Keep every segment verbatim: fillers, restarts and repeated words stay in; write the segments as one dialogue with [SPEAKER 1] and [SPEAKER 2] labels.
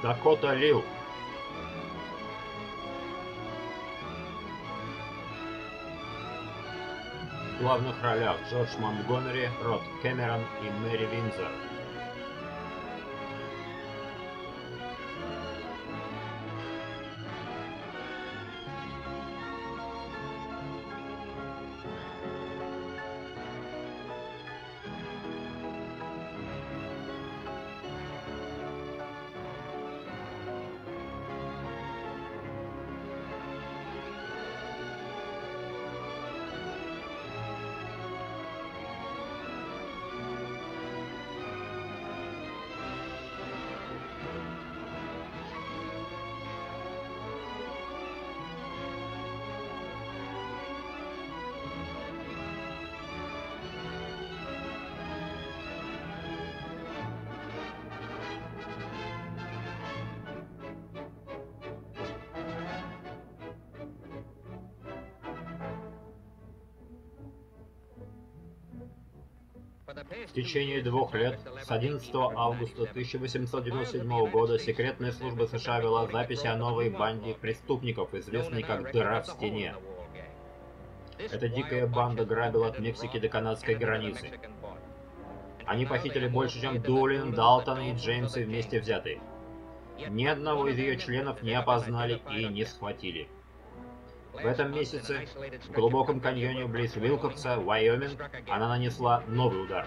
[SPEAKER 1] Дакота Лил. В главных ролях Джордж Монтгомери, Род Кэмерон и Мэри Виндзор. В течение двух лет, с одиннадцатого августа тысяча восемьсот девяносто седьмого года, секретная служба США вела записи о новой банде преступников, известной как «Дыра в стене». Эта дикая банда грабила от Мексики до канадской границы. Они похитили больше, чем Дулин, Далтон и Джеймсы вместе взятые. Ни одного из ее членов не опознали и не схватили. В этом месяце в глубоком каньоне близ Уилкокса, Вайоминг, она нанесла новый удар.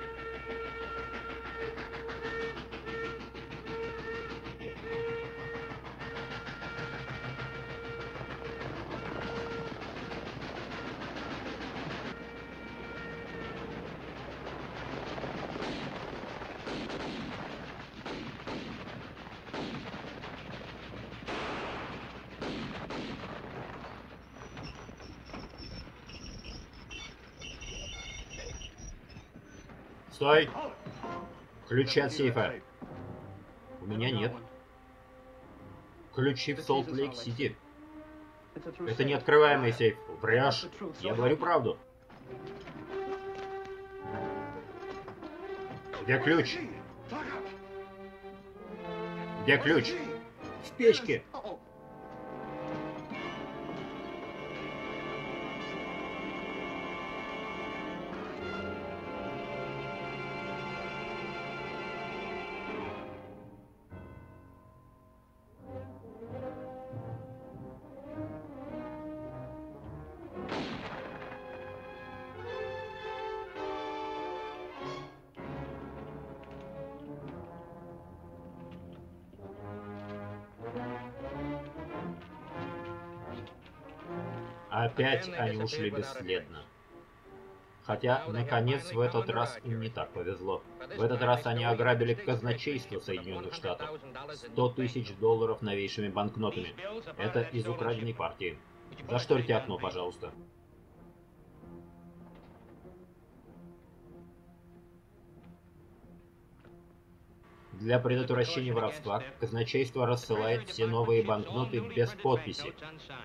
[SPEAKER 1] Стой! Ключи от сейфа. У меня нет. Ключи в Солт-Лейк-Сити. Это неоткрываемый сейф. Врешь. Я говорю правду. Где ключ? Где ключ? В печке. Опять они ушли бесследно. Хотя, наконец, в этот раз им не так повезло. В этот раз они ограбили казначейство Соединенных Штатов. сто тысяч долларов новейшими банкнотами. Это из украденной партии. Зашторьте окно, пожалуйста. Для предотвращения воровства казначейство рассылает все новые банкноты без подписи,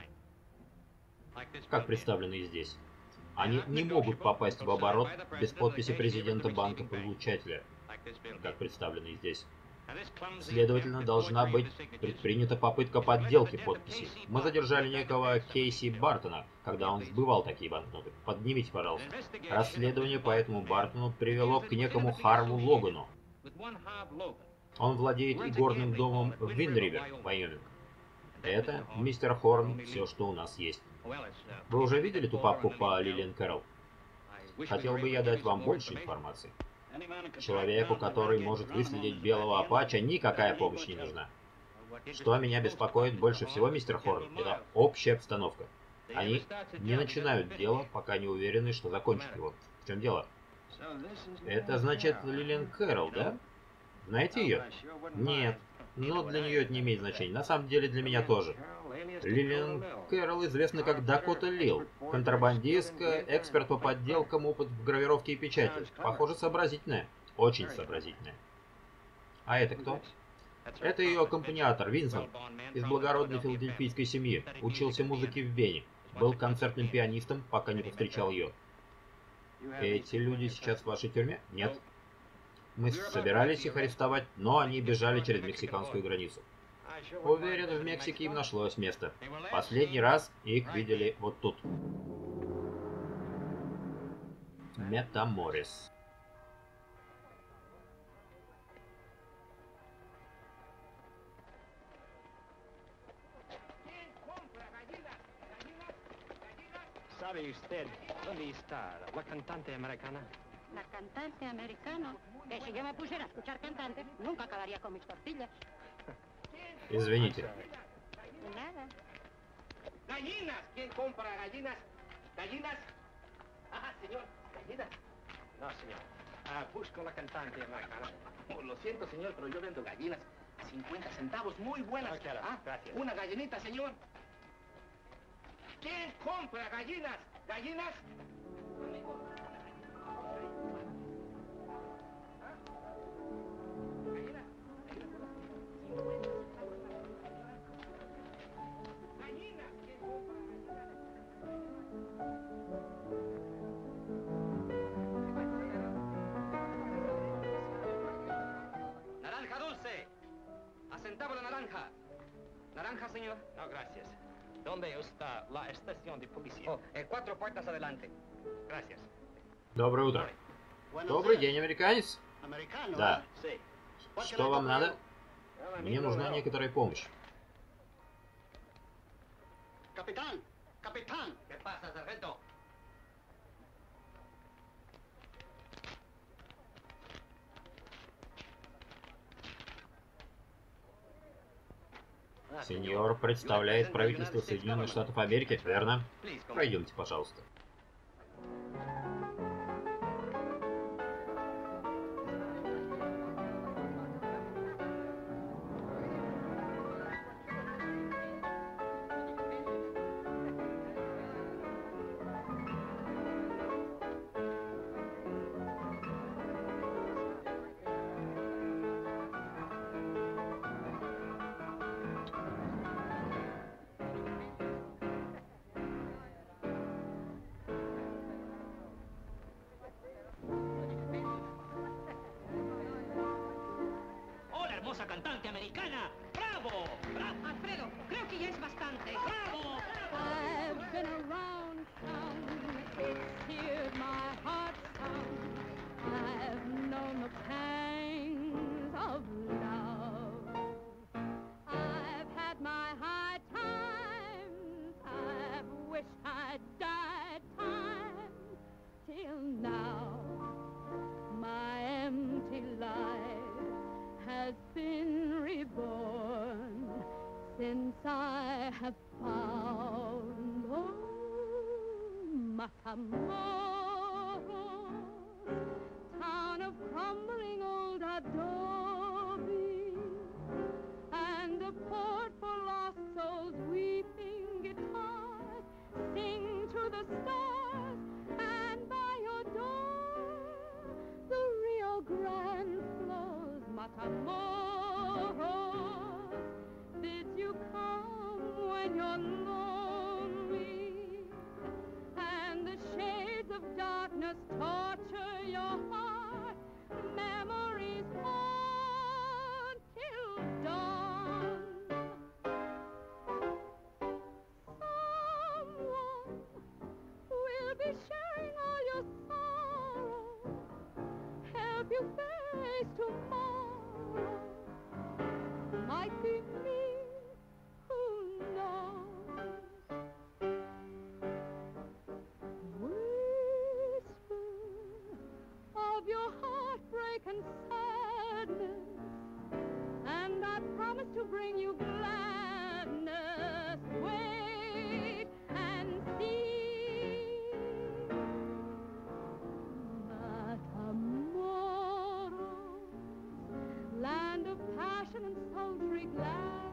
[SPEAKER 1] как представлены здесь. Они не могут попасть в оборот без подписи президента банка-получателя, как представлены здесь. Следовательно, должна быть предпринята попытка подделки подписей. Мы задержали некого Кейси Бартона, когда он сбывал такие банкноты. Поднимите, пожалуйста. Расследование по этому Бартону привело к некому Харву Логану. Он владеет игорным домом в Винд-Ривер, Вайоминг. Это, мистер Хорн, все, что у нас есть. Вы уже видели ту папку по Лилиан Кэрролл? Хотел бы я дать вам больше информации. Человеку, который может выследить белого апача, никакая помощь не нужна. Что меня беспокоит больше всего, мистер Хорн, это общая обстановка. Они не начинают дело, пока не уверены, что закончат его. В чем дело? Это значит Лилиан Кэрролл, да? Знаете ее? Нет. Но для нее это не имеет значения. На самом деле для меня тоже. Лилиан Кэрролл известна как Дакота Лил. Контрабандистка, эксперт по подделкам, опыт в гравировке и печати. Похоже, сообразительная. Очень сообразительная. А это кто? Это ее аккомпаниатор, Винсент, из благородной филадельфийской семьи. Учился музыке в Вене. Был концертным пианистом, пока не повстречал ее. Эти люди сейчас в вашей тюрьме? Нет. Мы собирались их арестовать, но они бежали через мексиканскую границу. Уверен, в Мексике им нашлось место. Последний раз их видели вот тут. Метаморис.
[SPEAKER 2] ¿Sabe usted dónde está la cantante americana?
[SPEAKER 3] La cantante americana. Que si yo me pusiera a escuchar cantantes, nunca acabaría con mis tortillas.
[SPEAKER 1] Извините.
[SPEAKER 3] Nada.
[SPEAKER 4] Gallinas. ¿Quién compra gallinas? Gallinas. Ah, señor. Gallinas.
[SPEAKER 2] No, señor. Ah, busco la cantante americana.
[SPEAKER 4] Oh, lo siento, señor, pero yo vendo gallinas. cincuenta centavos, muy buenas.
[SPEAKER 2] No quiero.
[SPEAKER 4] Ah,
[SPEAKER 2] Gracias.
[SPEAKER 4] una gallinita, señor. ¿Quién compra gallinas? ¿Gallinas?
[SPEAKER 5] Naranja dulce. A centavo la naranja. Naranja, señor.
[SPEAKER 2] No, gracias. ¿Dónde está la estación de policía?
[SPEAKER 5] Oh, eh, cuatro puertas adelante.
[SPEAKER 2] Gracias.
[SPEAKER 1] Доброе утро. Добрый день, американец. Да.
[SPEAKER 2] Sí.
[SPEAKER 1] Что вам надо? Мне нужна некоторая помощь.
[SPEAKER 4] Capitán, capitán.
[SPEAKER 5] ¿Qué pasa, sargento?
[SPEAKER 1] Сеньор представляет правительство Соединенных Штатов Америки, верно? Пройдемте, пожалуйста.
[SPEAKER 5] ¡Hola, hermosa cantante americana! ¡Bravo! ¡Bravo!
[SPEAKER 3] Alfredo, creo que ya es bastante.
[SPEAKER 5] ¡Bravo!
[SPEAKER 3] I've been around town, it's here my heart found. I've known the pangs of love. I've had my high times, I've wished I'd died time. Till now, my empty life has been reborn since I have found oh, Matamoros, town of crumbling old adobe, and a port for lost souls, weeping guitars sing to the stars, and by your door the Rio Grande flows. Matamoros, did you come when you're lonely and the shades of darkness torture your heart? Memories haunt till dawn. Someone will be sharing all your sorrow, help you face tomorrow. Might be me, who knows? Whisper of your heartbreak and sadness, and I promise to bring you gladness. Wait and see. Matamoros, land of passion and sultry glass.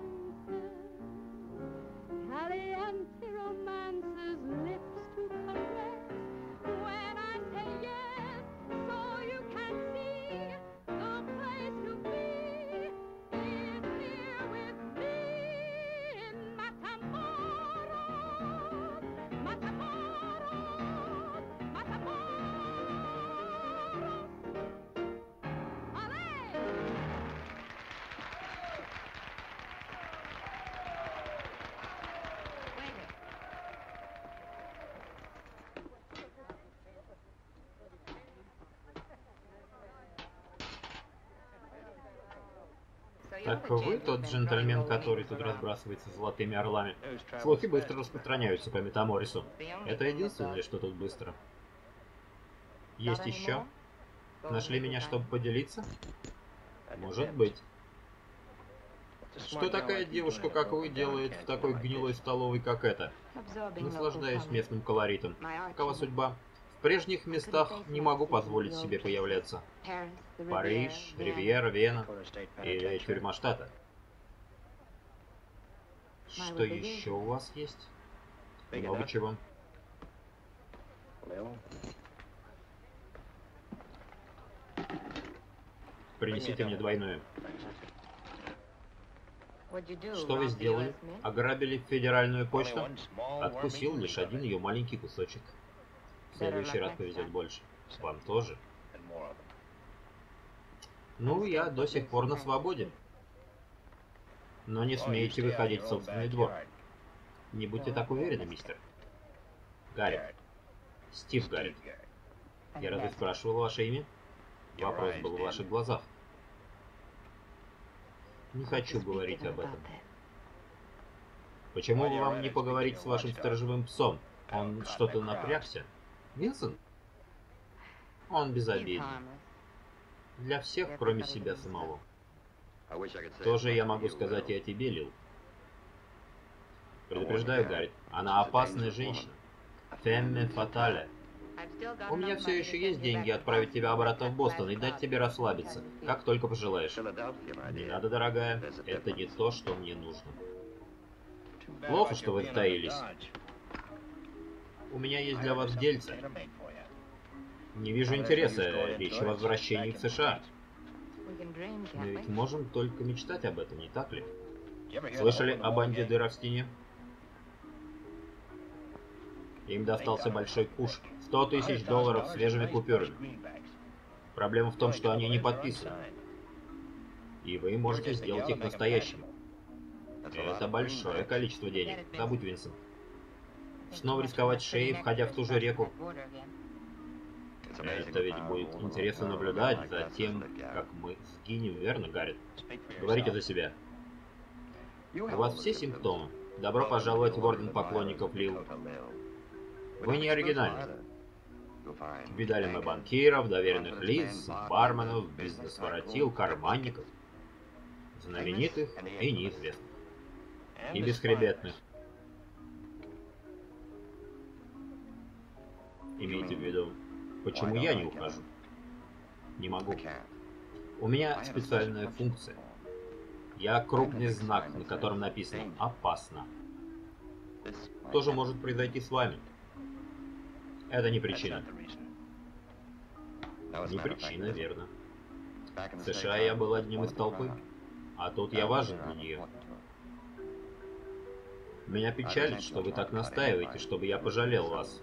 [SPEAKER 1] Так вы тот джентльмен, который тут разбрасывается золотыми орлами. Слухи быстро распространяются по Метаморису. Это единственное, что тут быстро. Есть еще? Нашли меня, чтобы поделиться? Может быть. Что такая девушка, как вы, делает в такой гнилой столовой, как эта? Наслаждаюсь местным колоритом. Какова судьба? В прежних местах не могу позволить себе появляться. Париж, Ривьера, Вена или тюрьма штата. Что еще у вас есть? Много чего. Принесите мне двойную. Что вы сделали? Ограбили федеральную почту? Откусил лишь один ее маленький кусочек. В следующий раз повезет больше. Вам тоже? Ну, я до сих пор на свободе. Но не смеете выходить в собственный двор. Не будьте так уверены, мистер. Гарри. Стив Гарри. Я разве спрашивал ваше имя? Вопрос был в ваших глазах. Не хочу говорить об этом. Почему бы вам не поговорить с вашим сторожевым псом? Он что-то напрягся? Винсент? Он безобиден. Для всех, кроме себя самого. Тоже я могу сказать и о тебе, Лил. Предупреждаю, Гарри, она опасная женщина. Фемме фатале. У меня все еще есть деньги отправить тебя обратно в Бостон и дать тебе расслабиться, как только пожелаешь. Не надо, дорогая, это не то, что мне нужно. Плохо, что вы затаились. У меня есть для вас дельце. Не вижу интереса, речь о возвращении в США. Мы ведь можем только мечтать об этом, не так ли? Слышали о банде дыра в стене? Им достался большой куш. сто тысяч долларов свежими купюрами. Проблема в том, что они не подписаны. И вы можете сделать их настоящими. Это большое количество денег. Забудь, Винсент. Снова рисковать шеей, входя в ту же реку. Это ведь будет интересно наблюдать за тем, как мы сгинем, верно, Гарри? Говорите за себя. У вас все симптомы. Добро пожаловать в Орден Поклонников Лил. Вы не оригинальны. Видали мы банкиров, доверенных лиц, барменов, бизнес-воротил, карманников, знаменитых и неизвестных, и бесхребетных. Имейте в виду, почему я не ухожу? Не могу. У меня специальная функция. Я крупный знак, на котором написано «Опасно». Тоже может произойти с вами. Это не причина. Не причина, верно. В США я был одним из толпы, а тут я важен для нее. Меня печалит, что вы так настаиваете, чтобы я пожалел вас.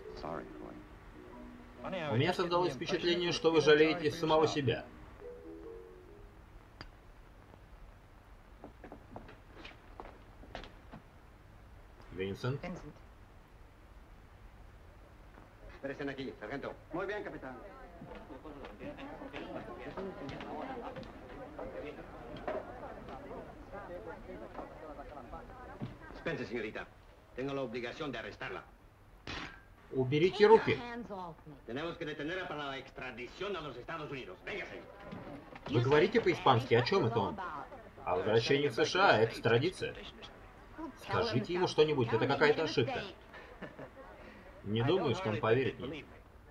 [SPEAKER 1] У меня создалось впечатление, что вы жалеете самого себя. Винсент?
[SPEAKER 2] Espérense aquí, sargento. Muy bien, capitán. Espérense, señorita. Tengo la obligación de arrestarla.
[SPEAKER 1] Уберите руки.
[SPEAKER 2] Tenemos que detenerla para la extradición a los Estados Unidos. Véngase.
[SPEAKER 1] Вы говорите по-испански, о чем это он? О возвращении в США, это традиция. Скажите ему что-нибудь, это какая-то ошибка. Не думаю, что он поверит мне.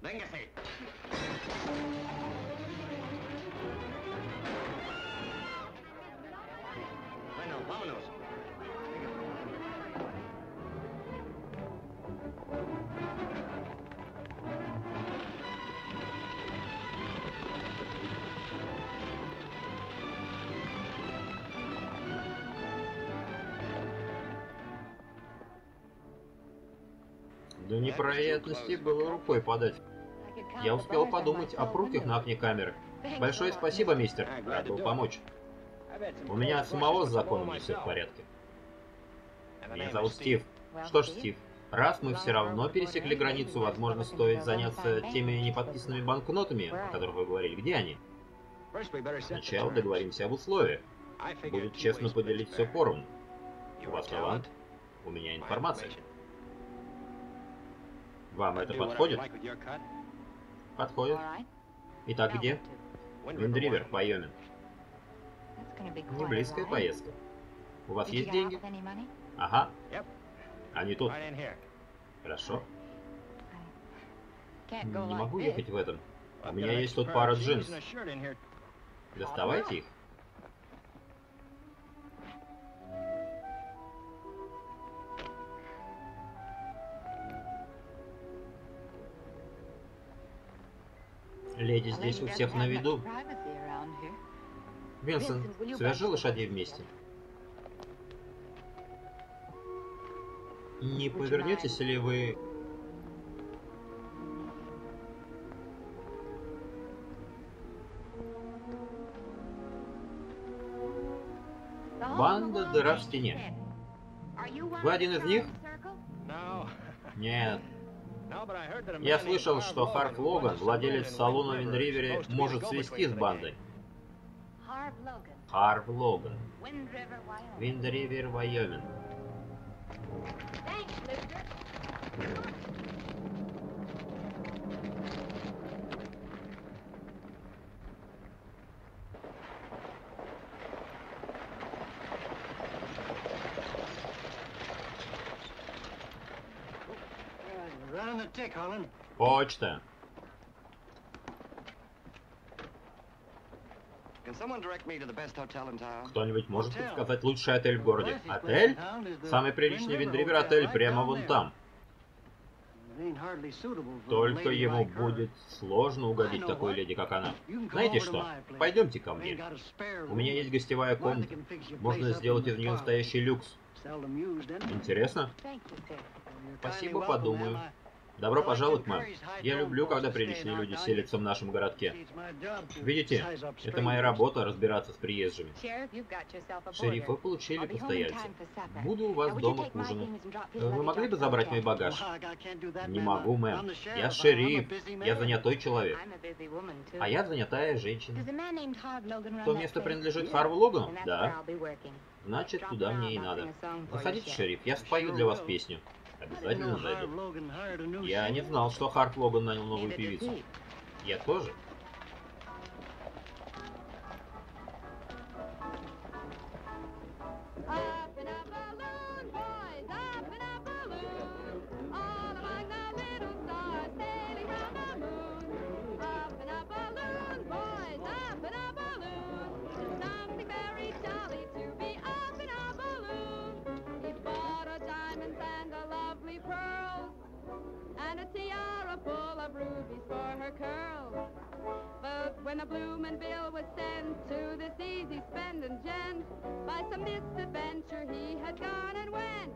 [SPEAKER 1] До невероятности было рукой подать. Я успел подумать о прутьях на окне камеры. Большое спасибо, мистер. Рад был помочь. У меня самого с законом не все в порядке. Меня зовут Стив. Что ж, Стив, раз мы все равно пересекли границу, возможно, стоит заняться теми неподписанными банкнотами, о которых вы говорили. Где они? Сначала договоримся об условиях. будет честно поделить все поровну. У вас талант, у меня информация. Вам это подходит? Подходит. Итак, где? Винд-Ривер, Вайоминг. Не близкая поездка. У вас есть деньги? Ага. Они тут. Хорошо. Не могу ехать в этом. У меня есть тут пара джинс. Доставайте их. Леди здесь у всех на виду. Винсент, свяжи лошадей вместе. Не повернетесь ли вы... Банда дыра в стене. Вы один из них? Нет. Я слышал, что Харв Логан, владелец салона в Винд-Ривере, может свести с бандой. Харв Логан. Винд-Ривер, Вайоминг. Почта. Кто-нибудь может подсказать лучший отель в городе? Отель? Самый приличный Винд-Ривер отель прямо вон там. Только ему будет сложно угодить такой леди, как она. Знаете что? Пойдемте ко мне. У меня есть гостевая комната. Можно сделать из нее настоящий люкс. Интересно? Спасибо, подумаю. Добро пожаловать, мэм. Я люблю, когда приличные люди селятся в нашем городке. Видите, это моя работа — разбираться с приезжими. Шериф, вы получили постояльца. Буду у вас дома к ужину. Вы могли бы забрать мой багаж? Не могу, мэм. Я шериф. Я занятой человек. А я занятая женщина. То место принадлежит Харву Логану? Да. Значит, туда мне и надо. Заходите, шериф, я спою для вас песню. Обязательно зайду. Я не знал, что Харв Логан нанял новую певицу. Я тоже.
[SPEAKER 6] When a bloomin' bill was sent to this easy spendin' gent, by some misadventure he had gone and went.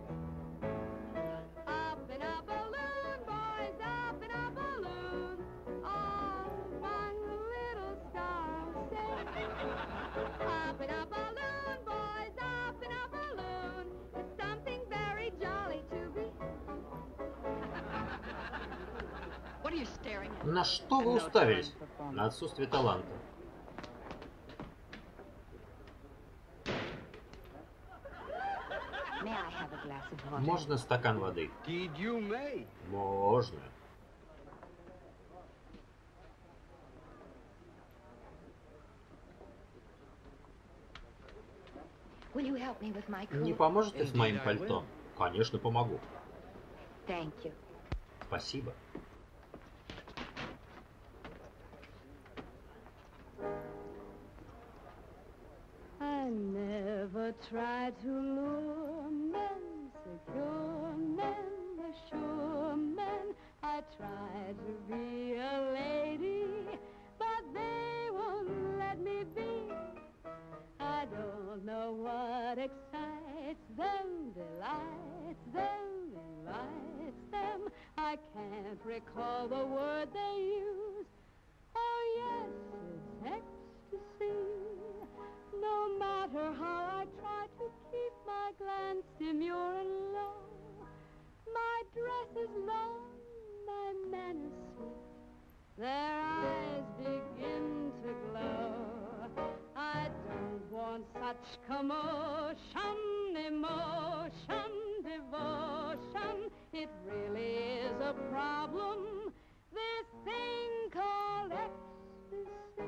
[SPEAKER 6] Up in a balloon, boys, up in a balloon. Oh, my little star said. Up in a balloon, boys, up in a balloon. It's something very jolly to be. What are you staring at?
[SPEAKER 1] На что вы уставились? На отсутствие таланта. Можно стакан воды? Можно. Не поможете с моим пальто? Конечно, помогу. Спасибо.
[SPEAKER 6] I never tried to lure men, secure men, assure men. I tried to be a lady, but they won't let me be. I don't know what excites them, delights them, invites them. I can't recall the word they use. Oh yes, it's ecstasy. No matter how I try to keep my glance demure and low, my dress is long, my manners sweet, their eyes begin to glow. I don't want such much commotion, emotion, devotion. It really is a problem, this thing called ecstasy.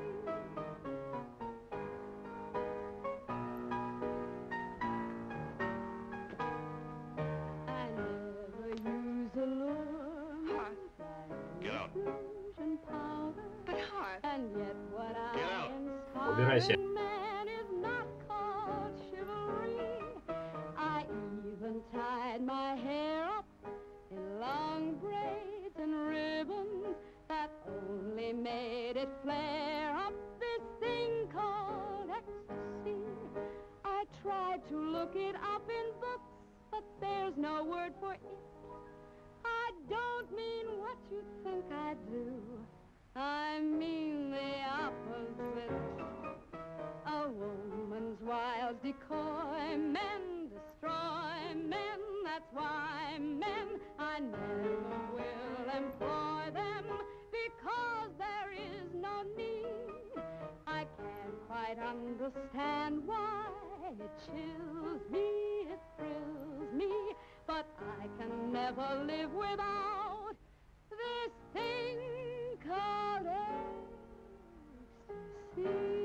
[SPEAKER 6] I never use allurement like
[SPEAKER 7] Get out.
[SPEAKER 6] rouge and powder.
[SPEAKER 8] But Hart,
[SPEAKER 6] And yet what
[SPEAKER 7] Get
[SPEAKER 6] I
[SPEAKER 7] out.
[SPEAKER 1] Убирайся.
[SPEAKER 6] inspire in man is not called chivalry. I even tied my hair up in long braids and ribbons that only made it flare up, this thing called ecstasy. I tried to look it up in books, but there's no word for it. I don't mean what you think I do, I mean the opposite. A woman's wild decoy, men destroy men, that's why men, I never will employ them, because there is no need. I can't quite understand why it chills me, it thrills me, but I can never live without this thing called ecstasy.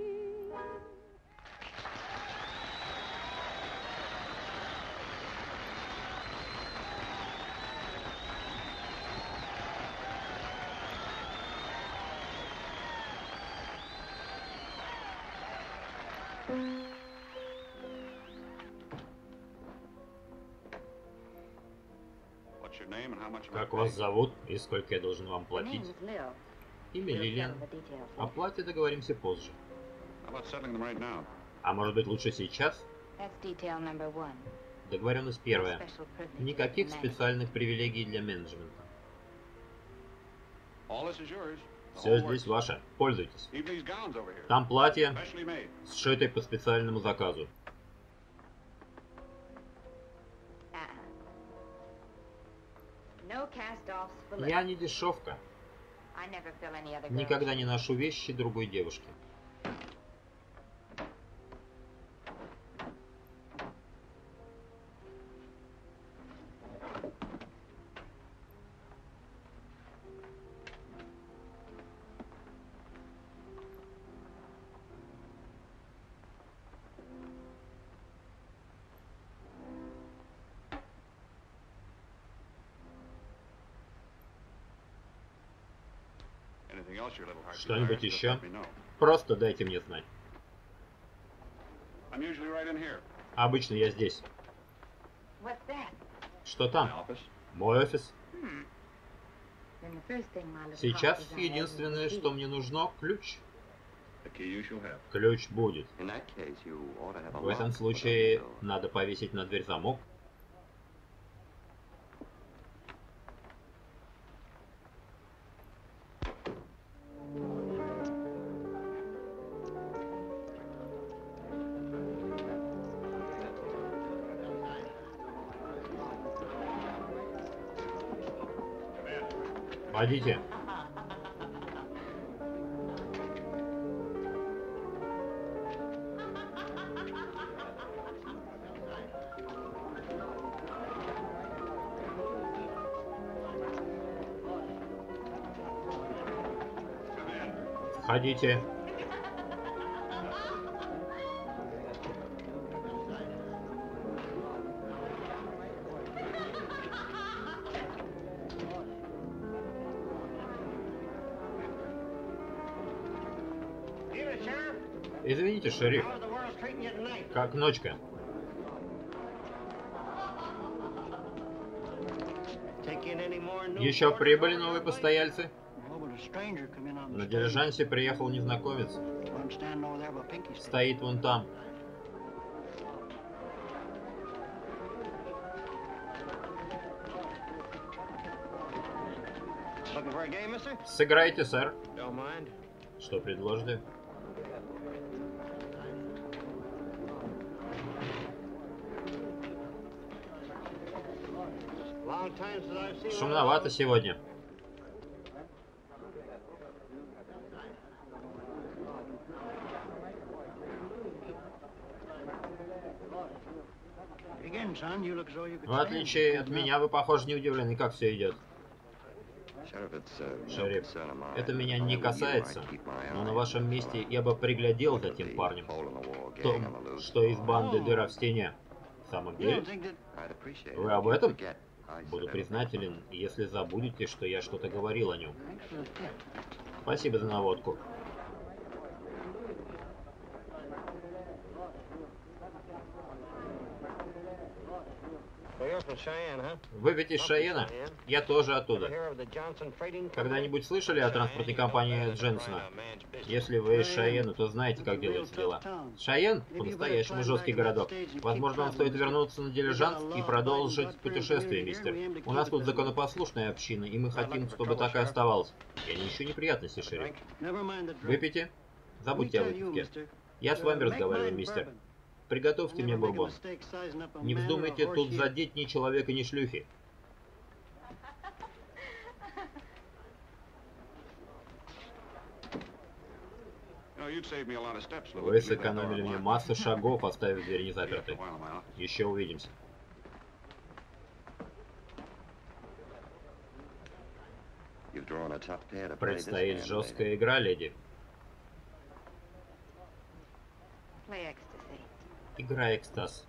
[SPEAKER 7] What's your name and how much am I
[SPEAKER 1] Как вас
[SPEAKER 7] paying?
[SPEAKER 1] зовут и сколько я должен вам
[SPEAKER 3] The
[SPEAKER 1] платить?
[SPEAKER 3] name's Lil.
[SPEAKER 1] Имя
[SPEAKER 3] We'll
[SPEAKER 1] Лилиан.
[SPEAKER 3] settle the details.
[SPEAKER 1] О плате договоримся позже.
[SPEAKER 7] How about settling them right now?
[SPEAKER 1] А может быть лучше сейчас?
[SPEAKER 3] That's detail number one.
[SPEAKER 1] Договоренность первая.
[SPEAKER 3] Special privilege
[SPEAKER 1] Никаких
[SPEAKER 3] for management.
[SPEAKER 1] специальных привилегий для менеджмента.
[SPEAKER 7] All this is yours. The
[SPEAKER 1] Все
[SPEAKER 7] whole
[SPEAKER 1] здесь
[SPEAKER 7] works.
[SPEAKER 1] ваше. Пользуйтесь.
[SPEAKER 7] Even these gowns over here.
[SPEAKER 1] Там платье,
[SPEAKER 7] Specially made.
[SPEAKER 1] сшитое по специальному заказу.
[SPEAKER 3] Uh-uh. No cast-offs for Lil.
[SPEAKER 1] Я не дешевка.
[SPEAKER 3] I never fill any other girl.
[SPEAKER 1] Никогда не ношу вещи другой девушки.
[SPEAKER 7] Anything else your little heart
[SPEAKER 1] Что-нибудь
[SPEAKER 7] desires, just
[SPEAKER 1] еще?
[SPEAKER 7] let me know.
[SPEAKER 1] Просто дайте мне знать.
[SPEAKER 7] I'm usually right in here.
[SPEAKER 1] Обычно я здесь.
[SPEAKER 3] What's that?
[SPEAKER 1] Что
[SPEAKER 7] My
[SPEAKER 1] там?
[SPEAKER 7] office.
[SPEAKER 1] Мой офис.
[SPEAKER 3] Hmm. Then the first thing my little
[SPEAKER 1] Сейчас
[SPEAKER 3] heart desires
[SPEAKER 1] единственное,
[SPEAKER 3] is the
[SPEAKER 1] что
[SPEAKER 3] key.
[SPEAKER 1] мне нужно, ключ.
[SPEAKER 7] The key you shall have.
[SPEAKER 1] Ключ будет.
[SPEAKER 9] In that case, you ought to have a
[SPEAKER 1] В этом
[SPEAKER 9] lock put on
[SPEAKER 1] случае
[SPEAKER 9] the door.
[SPEAKER 1] надо повесить на дверь замок. Войдите. Входите.
[SPEAKER 2] Evening, Sheriff.
[SPEAKER 1] Извините, шериф.
[SPEAKER 2] How's the world treating you tonight?
[SPEAKER 1] Как ночка?
[SPEAKER 2] Take in any more new
[SPEAKER 1] Еще
[SPEAKER 2] boarders
[SPEAKER 1] прибыли
[SPEAKER 2] over
[SPEAKER 1] новые
[SPEAKER 2] there,
[SPEAKER 1] постояльцы?
[SPEAKER 2] buddy? Oh, but a stranger come in on the
[SPEAKER 1] На
[SPEAKER 2] stage.
[SPEAKER 1] дилижансе приехал незнакомец.
[SPEAKER 2] One standing over there by Pinky Street.
[SPEAKER 1] Стоит вон там.
[SPEAKER 2] Looking for a game, mister?
[SPEAKER 1] Сыграйте, сэр.
[SPEAKER 2] Don't mind.
[SPEAKER 1] Что предложите?
[SPEAKER 2] Long time since I've seen
[SPEAKER 1] Шумновато сегодня. В отличие от меня, вы, похоже, не удивлены, как все идет. Шериф, это меня не касается, но на вашем месте я бы приглядел за тем парнем. Том, что из банды «Дыра в стене». В самом деле? Вы об этом? Буду признателен, если забудете, что я что-то говорил о нем. Спасибо за наводку. Вы ведь из Шайена? Я тоже оттуда. Когда-нибудь слышали о транспортной компании Дженсона? Если вы из Шайена, то знаете, как делаются дела. Шайен — по-настоящему жесткий городок. Возможно, вам стоит вернуться на дилижанс и продолжить путешествие, мистер. У нас тут законопослушная община, и мы хотим, чтобы так и оставалось. Я не ищу неприятностей, шериф. Выпейте. Забудьте о выпивке. Я с вами разговариваю, мистер. Приготовьте мне бурбон. Не вздумайте тут задеть ни человека, ни шлюхи. Вы сэкономили мне массу шагов, оставив дверь незапертой. Еще увидимся. Предстоит жесткая игра, леди. Игра экстаз.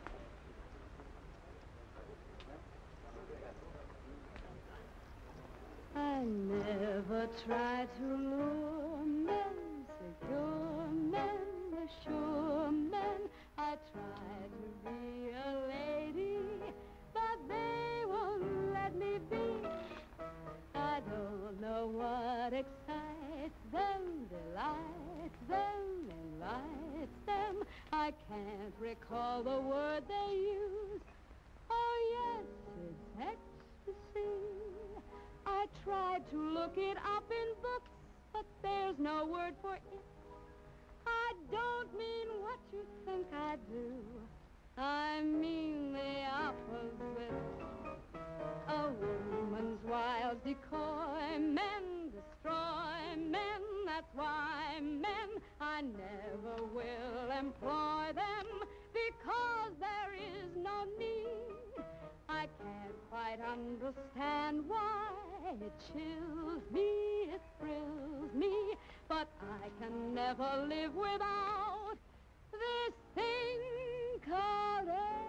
[SPEAKER 6] I never try to lure men, secure men, assure men. I try to be a lady, but they won't let me be. I don't know what excites them, delights them, enlights them. I can't recall the word they use. Oh yes, it's ecstasy. I tried to look it up in books, but there's no word for it. I don't mean what you think I do. I mean the opposite. A woman's wild decoy. Men destroy men. That's why men, I never will employ them, because there is no need. I can't quite understand why it chills me, it thrills me, but I can never live without this thing called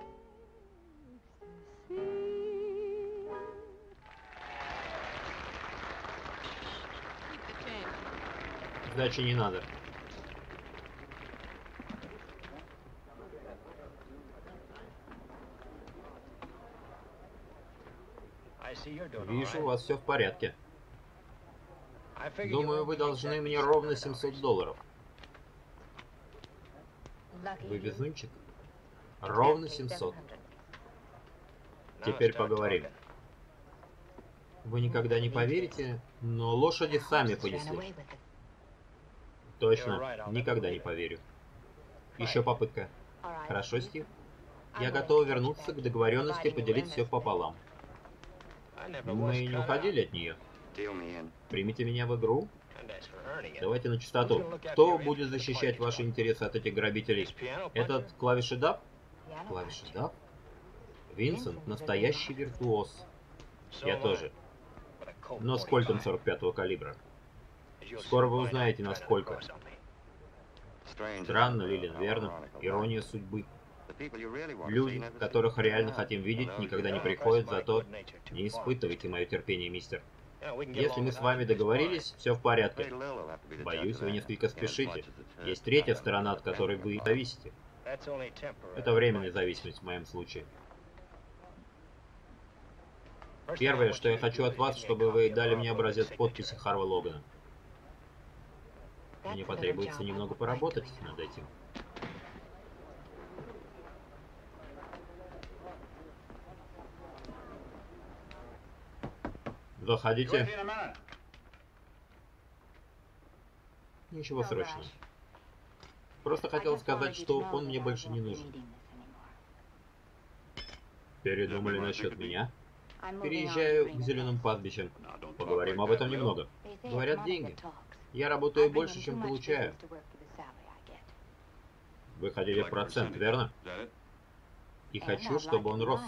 [SPEAKER 6] ecstasy.
[SPEAKER 1] Сдачи не надо. Вижу, у вас все в порядке. Думаю, вы должны мне ровно семьсот долларов. Вы везунчик? Ровно семьсот. Теперь поговорим. Вы никогда не поверите, но лошади сами понесли. Точно, никогда не поверю. Еще попытка. Хорошо, Стив? Я готов вернуться к договоренности поделить все пополам. Мы не уходили от нее. Примите меня в игру? Давайте на чистоту. Кто будет защищать ваши интересы от этих грабителей? Этот клавишедав? Клавишедав? Винсент — настоящий виртуоз. Я тоже. Но с кольтом сорок пятого калибра. Скоро вы узнаете, насколько. Странно, Лилиан, верно? Ирония судьбы. Люди, которых реально хотим видеть, никогда не приходят, зато не испытывайте мое терпение, мистер. Если мы с вами договорились, все в порядке. Боюсь, вы несколько спешите. Есть третья сторона, от которой вы зависите. Это временная зависимость в моем случае. Первое, что я хочу от вас, чтобы вы дали мне образец подписи Харва Логана. Мне потребуется немного поработать над этим. Заходите. Ничего срочного. Просто хотел сказать, что он мне больше не нужен. Передумали насчет меня? Переезжаю к зеленым пастбищам. Поговорим об этом немного. Говорят, деньги. Я работаю больше, чем получаю. Вы хотели в процент, верно? И хочу, чтобы он рос.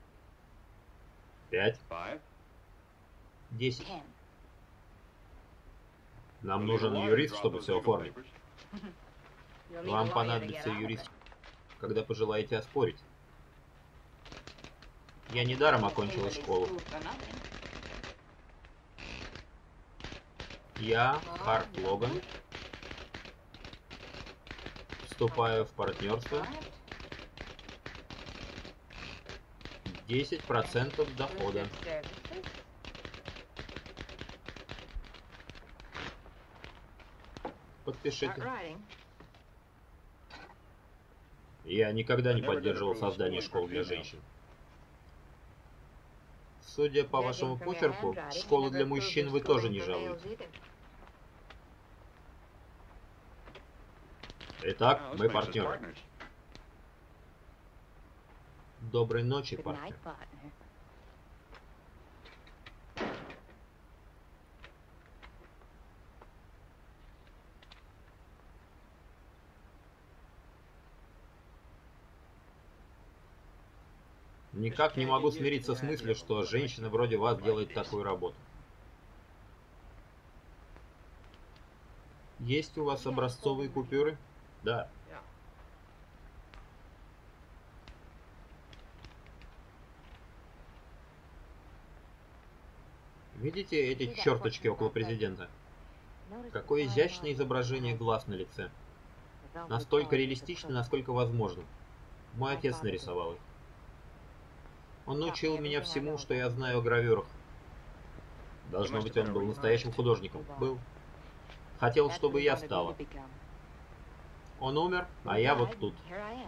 [SPEAKER 1] Пять. Десять. Нам нужен юрист, чтобы все оформить. Вам понадобится юрист, когда пожелаете оспорить. Я недаром окончила школу. Я, Харт Логан, вступаю в партнерство. десять процентов дохода. Подпишите. Я никогда не поддерживал создание школ для женщин. Судя по вашему почерку, школы для мужчин вы тоже не жалуете. Итак, мы партнеры. Доброй ночи, партнер. Никак не могу смириться с мыслью, что женщина вроде вас делает такую работу. Есть у вас образцовые купюры? Да. Видите эти черточки около президента? Какое изящное изображение глаз на лице. Настолько реалистично, насколько возможно. Мой отец нарисовал их. Он научил меня всему, что я знаю о гравюрах. Должно быть, он был настоящим художником. Был. Хотел, чтобы я стала. Он умер, а я вот тут.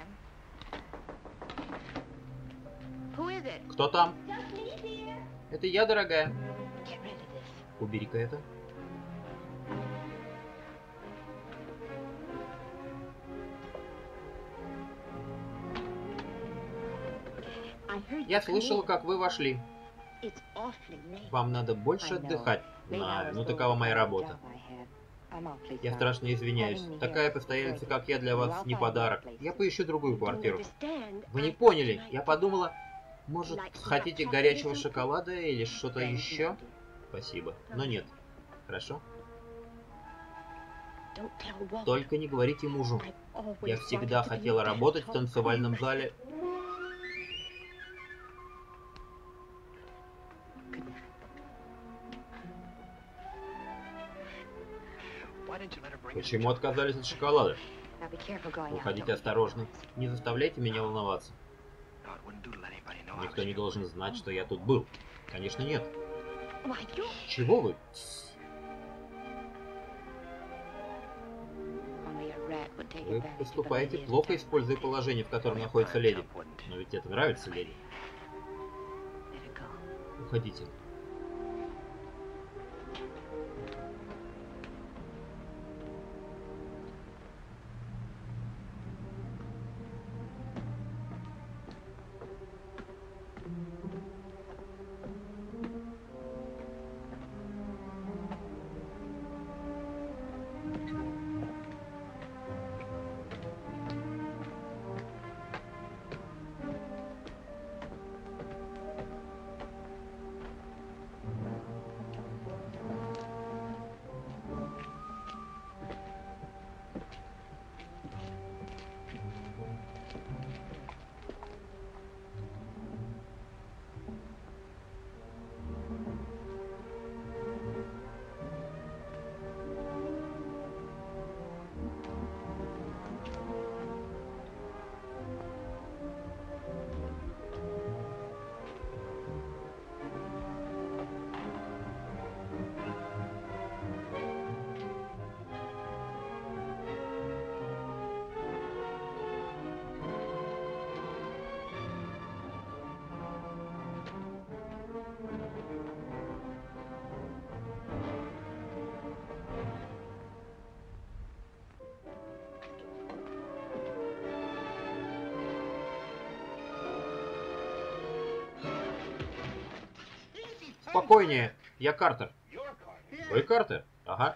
[SPEAKER 1] Кто там? Это я, дорогая. Убери-ка это. Я слышала, как вы вошли. Вам надо больше отдыхать. Знаю, ну такова моя работа. Я страшно извиняюсь. Такая постояльца, как я, для вас не подарок. Я поищу другую квартиру. Вы не поняли. Я подумала, может, хотите горячего шоколада или что-то еще? Спасибо. Но нет. Хорошо? Только не говорите мужу. Я всегда хотела работать в танцевальном зале. Почему отказались от шоколада? Уходите осторожно. Не заставляйте меня волноваться. Никто не должен знать, что я тут был. Конечно, нет. Чего вы? Вы поступаете плохо, используя положение, в котором находится леди. Но ведь это нравится леди. Уходите. Спокойнее, я Картер. Вы Картер? Ага.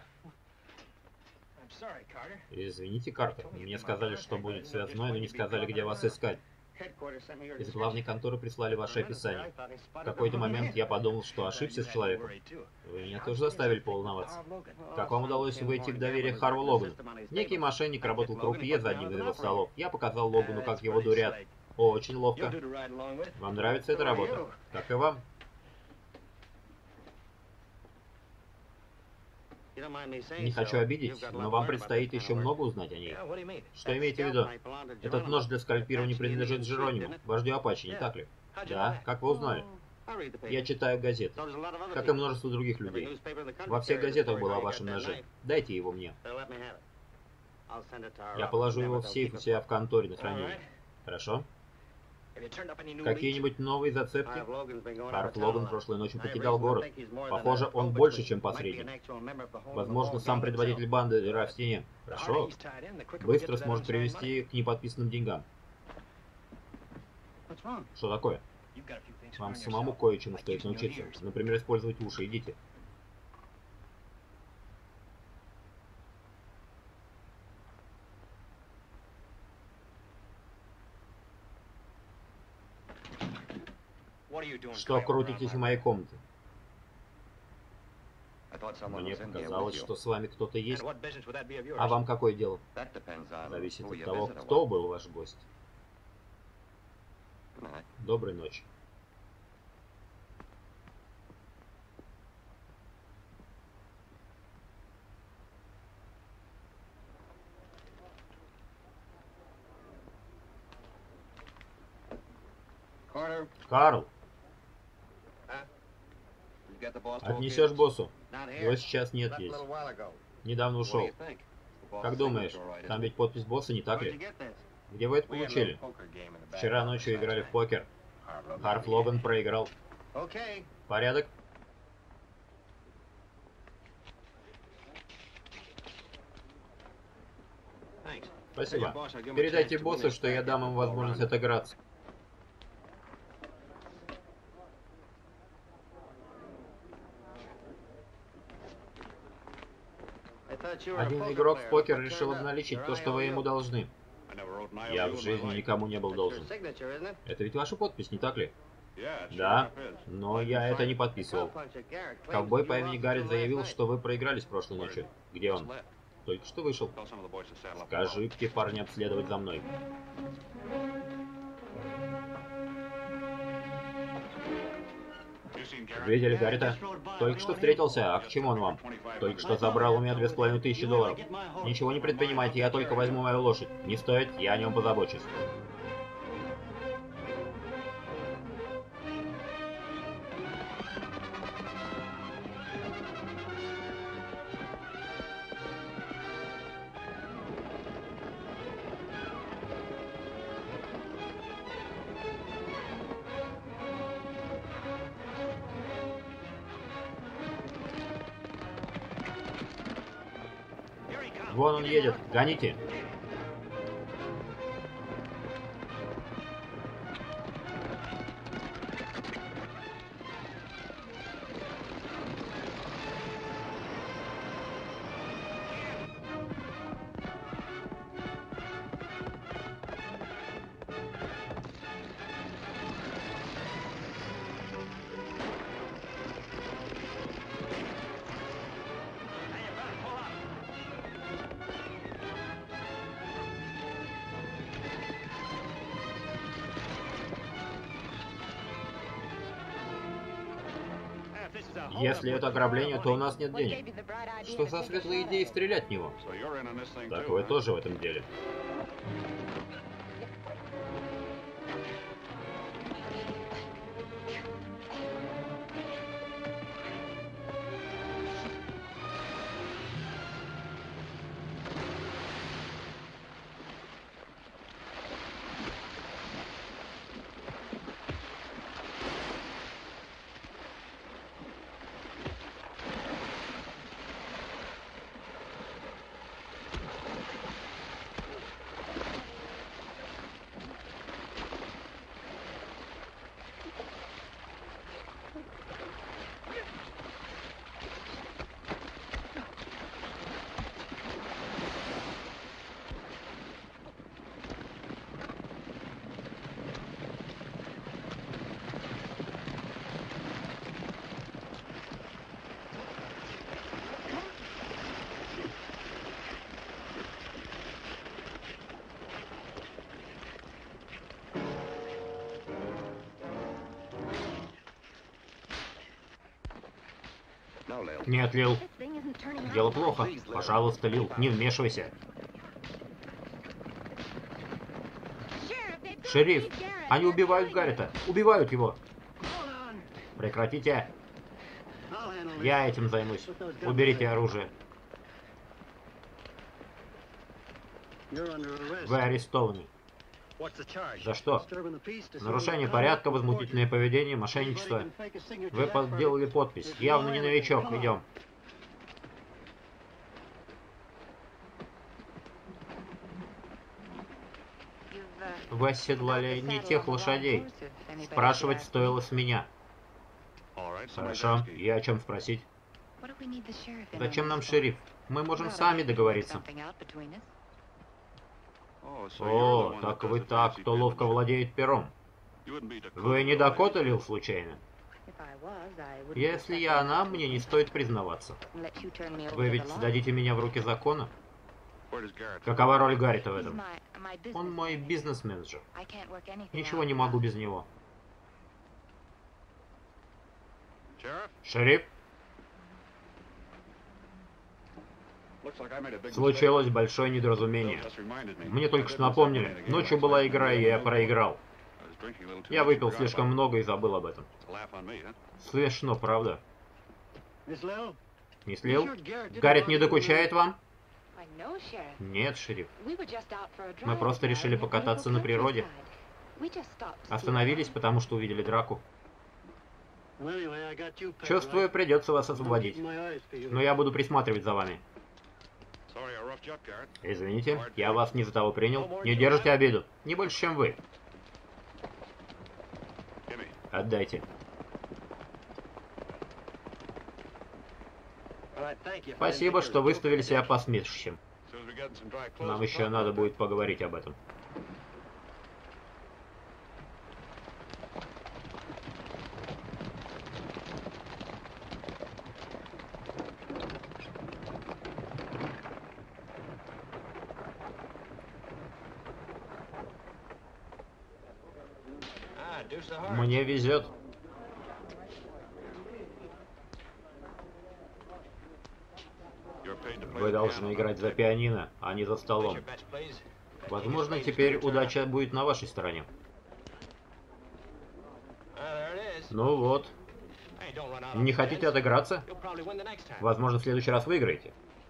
[SPEAKER 1] Извините, Картер, мне сказали, что будет связной, но не сказали, где вас искать. Из главной конторы прислали ваше описание. В какой-то момент я подумал, что ошибся с человеком. Вы меня тоже заставили поволноваться. Как вам удалось войти в доверие Харву Логану? Некий мошенник работал крупье за одним из его столов. Я показал Логану, как его дурят. О, очень ловко. Вам нравится эта работа? Как и вам. Не хочу обидеть, но вам предстоит еще много узнать о ней. Что имеете в виду? Этот нож для скальпирования принадлежит Джерониму, вождю Апачи, не так ли? Да, как вы узнали? Я читаю газеты, как и множество других людей. Во всех газетах было о вашем ноже. Дайте его мне. Я положу его в сейф у себя в конторе на хранение. Хорошо? Какие-нибудь новые зацепки? Харв Логан прошлой ночью покидал город. Похоже, он больше, чем посредник. Возможно, сам предводитель банды дыра в стене. Хорошо. Быстро сможет привести к неподписанным деньгам. Что такое? Вам самому кое-чему стоит научиться. Например, использовать уши. Идите. Что крутитесь в моей комнате? Мне показалось, что с вами кто-то есть. А вам какое дело? Зависит от того, кто был ваш гость. Доброй ночи. Карл! Отнесешь боссу? Его сейчас нет здесь. Недавно ушел. Как думаешь, там ведь подпись босса, не так ли? Где вы это получили? Вчера ночью играли в покер. Харв Логан проиграл. Порядок? Спасибо. Передайте боссу, что я дам им возможность отыграться. Один игрок в покер решил обналичить то, что вы ему должны. Я в жизни никому не был должен. Это ведь ваша подпись, не так ли? Да, но я это не подписывал. Ковбой по имени Гаррит заявил, что вы проигрались прошлой ночью. Где он? Только что вышел. Скажите парням обследовать за мной. Видели Гаррита? Только что встретился, а к чему он вам? Только что забрал у меня две с половиной тысячи долларов. Ничего не предпринимайте, я только возьму мою лошадь. Не стоит, я о нем позабочусь. Вон он едет, гоните. Если это ограбление, то у нас нет денег. Что за светлые идеи стрелять в него? Так вы тоже в этом деле. Нет, Лил. Дело плохо. Пожалуйста, Лил, не вмешивайся. Шериф, они убивают Гаррета. Убивают его. Прекратите. Я этим займусь. Уберите оружие. Вы арестованы. За что? Нарушение порядка, возмутительное поведение, мошенничество. Вы подделали подпись. Явно не новичок. Идем. Вы оседлали не тех лошадей. Спрашивать стоило с меня. Хорошо. И о чем спросить? Зачем нам шериф? Мы можем сами договориться. О, так вы так, кто ловко владеет пером. Вы не Дакота, Лил, случайно? Если я она, мне не стоит признаваться. Вы ведь сдадите меня в руки закона? Какова роль Гаррета в этом? Он мой бизнес-менеджер. Ничего не могу без него. Шериф? Случилось большое недоразумение. Мне только что напомнили. Ночью была игра, и я проиграл. Я выпил слишком много и забыл об этом. Смешно, правда? Мисс Лил? Гаррет не докучает вам? Нет, шериф. Мы просто решили покататься на природе. Остановились, потому что увидели драку. Чувствую, придется вас освободить. Но я буду присматривать за вами. Извините, я вас не за того принял. Не держите обиду. Не больше, чем вы. Отдайте. Спасибо, что выставили себя посмешищем. Нам еще надо будет поговорить об этом. Мне везет. Вы должны играть за пианино, а не за столом. Возможно, теперь удача будет на вашей стороне. Ну вот. Не хотите отыграться? Возможно, в следующий раз выиграете.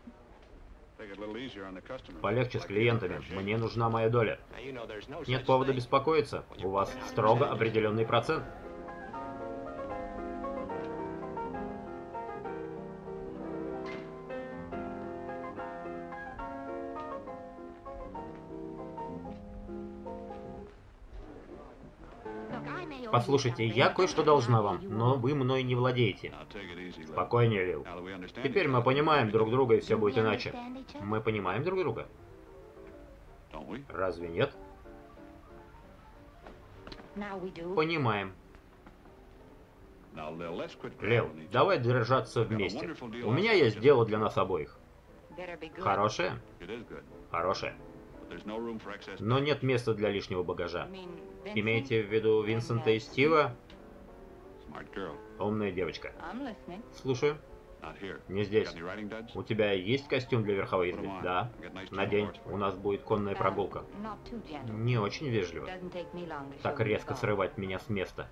[SPEAKER 1] Полегче с клиентами. Мне нужна моя доля. Нет повода беспокоиться. У вас строго определенный процент. Послушайте, я кое-что должна вам, но вы мной не владеете. Спокойнее, Лил. Теперь мы понимаем друг друга, и все будет иначе. Мы понимаем друг друга? Разве нет? Понимаем. Лил, давай держаться вместе. У меня есть дело для нас обоих. Хорошее? Хорошее. Но нет места для лишнего багажа. Имеете в виду Винсента и Стива? Умная девочка. Слушаю. Не здесь. У тебя есть костюм для верховой езды? Да. Надень. У нас будет конная прогулка. Не очень вежливо. Так резко срывать меня с места.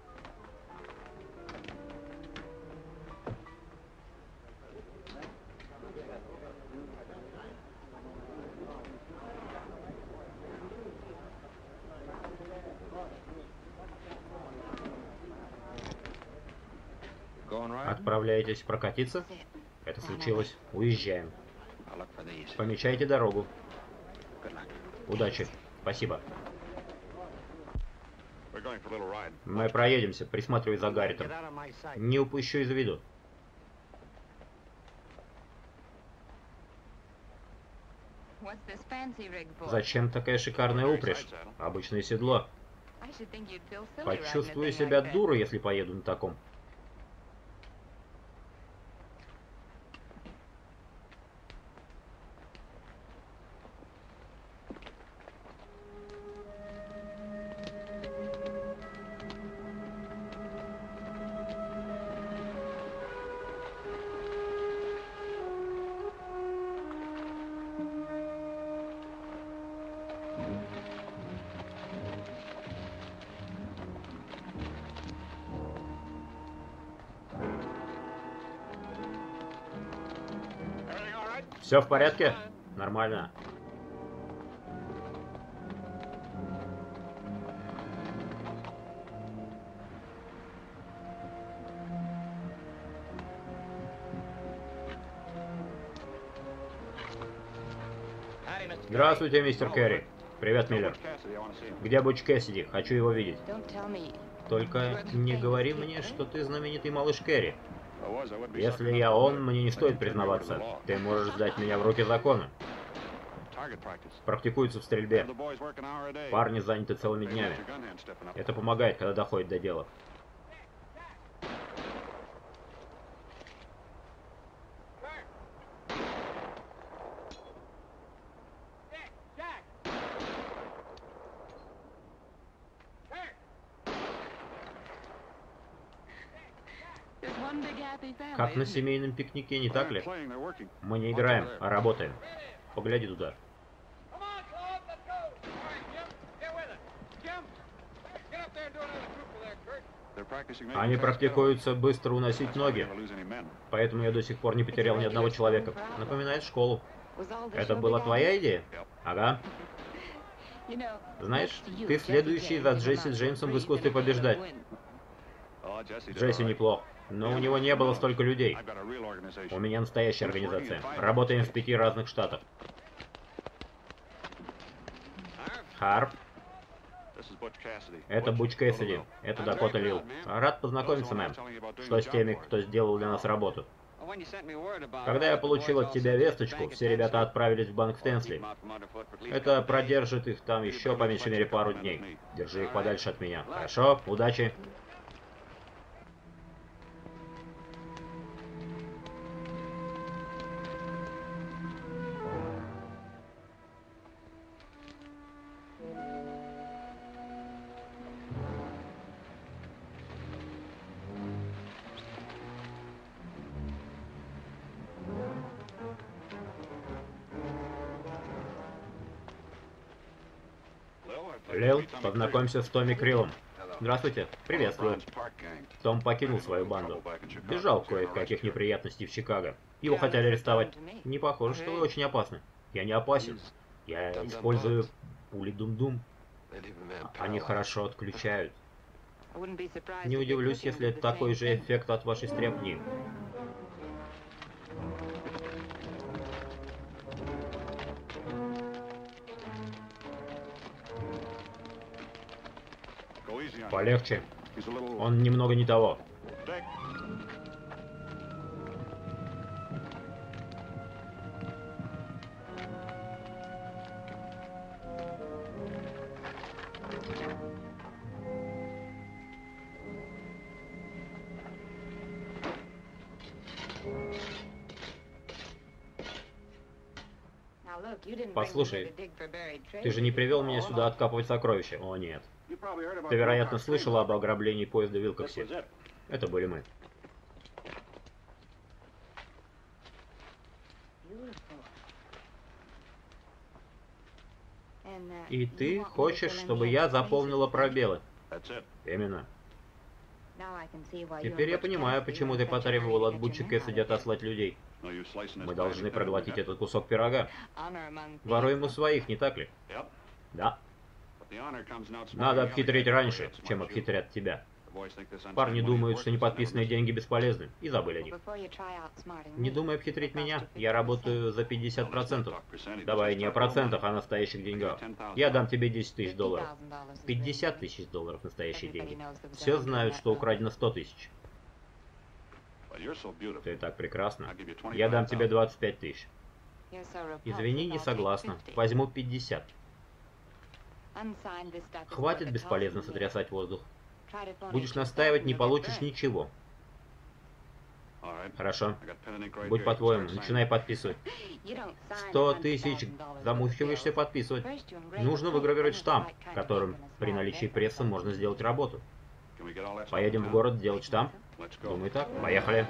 [SPEAKER 1] Отправляетесь прокатиться? Это случилось. Уезжаем. Помечайте дорогу. Удачи. Спасибо. Мы проедемся, присматривай за Гарретом. Не упущу из виду. Зачем такая шикарная упряжь? Обычное седло. Почувствую себя дурой, если поеду на таком. Все в порядке? Нормально. Здравствуйте, мистер Керри. Привет, Миллер. Где Буч Кэссиди? Хочу его видеть. Только не говори мне, что ты знаменитый малыш Керри. Если я он, мне не стоит признаваться. Ты можешь сдать меня в руки закона. Практикуются в стрельбе. Парни заняты целыми днями. Это помогает, когда доходит до дела. Как на семейном пикнике, не так ли? Мы не играем, а работаем. Погляди туда. Они практикуются быстро уносить ноги, поэтому я до сих пор не потерял ни одного человека. Напоминает школу. Это была твоя идея? Ага. Знаешь, ты следующий за Джесси Джеймсом в искусстве побеждать. Джесси неплох, но у него не было столько людей. У меня настоящая организация. Работаем в пяти разных штатах. Харп. Это Буч Кэссиди. Это Дакота Лил. Рад познакомиться, мэм. Что с теми, кто сделал для нас работу? Когда я получил от тебя весточку, все ребята отправились в банк в Тенсли. Это продержит их там еще по меньшей мере пару дней. Держи их подальше от меня. Хорошо? Удачи. Лил, познакомься с Томми Криллом. Здравствуйте. Приветствую. Том покинул свою банду. Бежал кое-каких неприятностей в Чикаго. Его хотели арестовать. Не похоже, что вы очень опасны. Я не опасен. Я использую пули Дум-Дум. Они хорошо отключают. Не удивлюсь, если это такой же эффект от вашей стряпни. Полегче. Он немного не того. Послушай, ты же не привел меня сюда откапывать сокровища? О, нет. Ты, вероятно, слышал об ограблении поезда в Вилкоксе. Это были мы. И ты хочешь, чтобы я заполнила пробелы? Именно. Теперь я понимаю, почему ты потребовал от Бутча Кэссиди отослать людей. Мы должны проглотить этот кусок пирога. Воруем у своих, не так ли? Да. Надо обхитрить раньше, чем обхитрят тебя. Парни думают, что неподписанные деньги бесполезны, и забыли о них. Не думай обхитрить меня, я работаю за пятьдесят процентов. Давай не о процентах, а о настоящих деньгах. Я дам тебе десять тысяч долларов. пятьдесят тысяч долларов настоящие деньги. Все знают, что украдено сто тысяч. Ты так прекрасна. Я дам тебе двадцать пять тысяч. Извини, не согласна. Возьму пятьдесят. Хватит бесполезно сотрясать воздух. Будешь настаивать, не получишь ничего. Хорошо. Будь по-твоему, начинай подписывать. Сто тысяч. Замучиваешься подписывать. Нужно выгравировать штамп, которым при наличии прессы можно сделать работу. Поедем в город делать штамп? Думаю так. Поехали.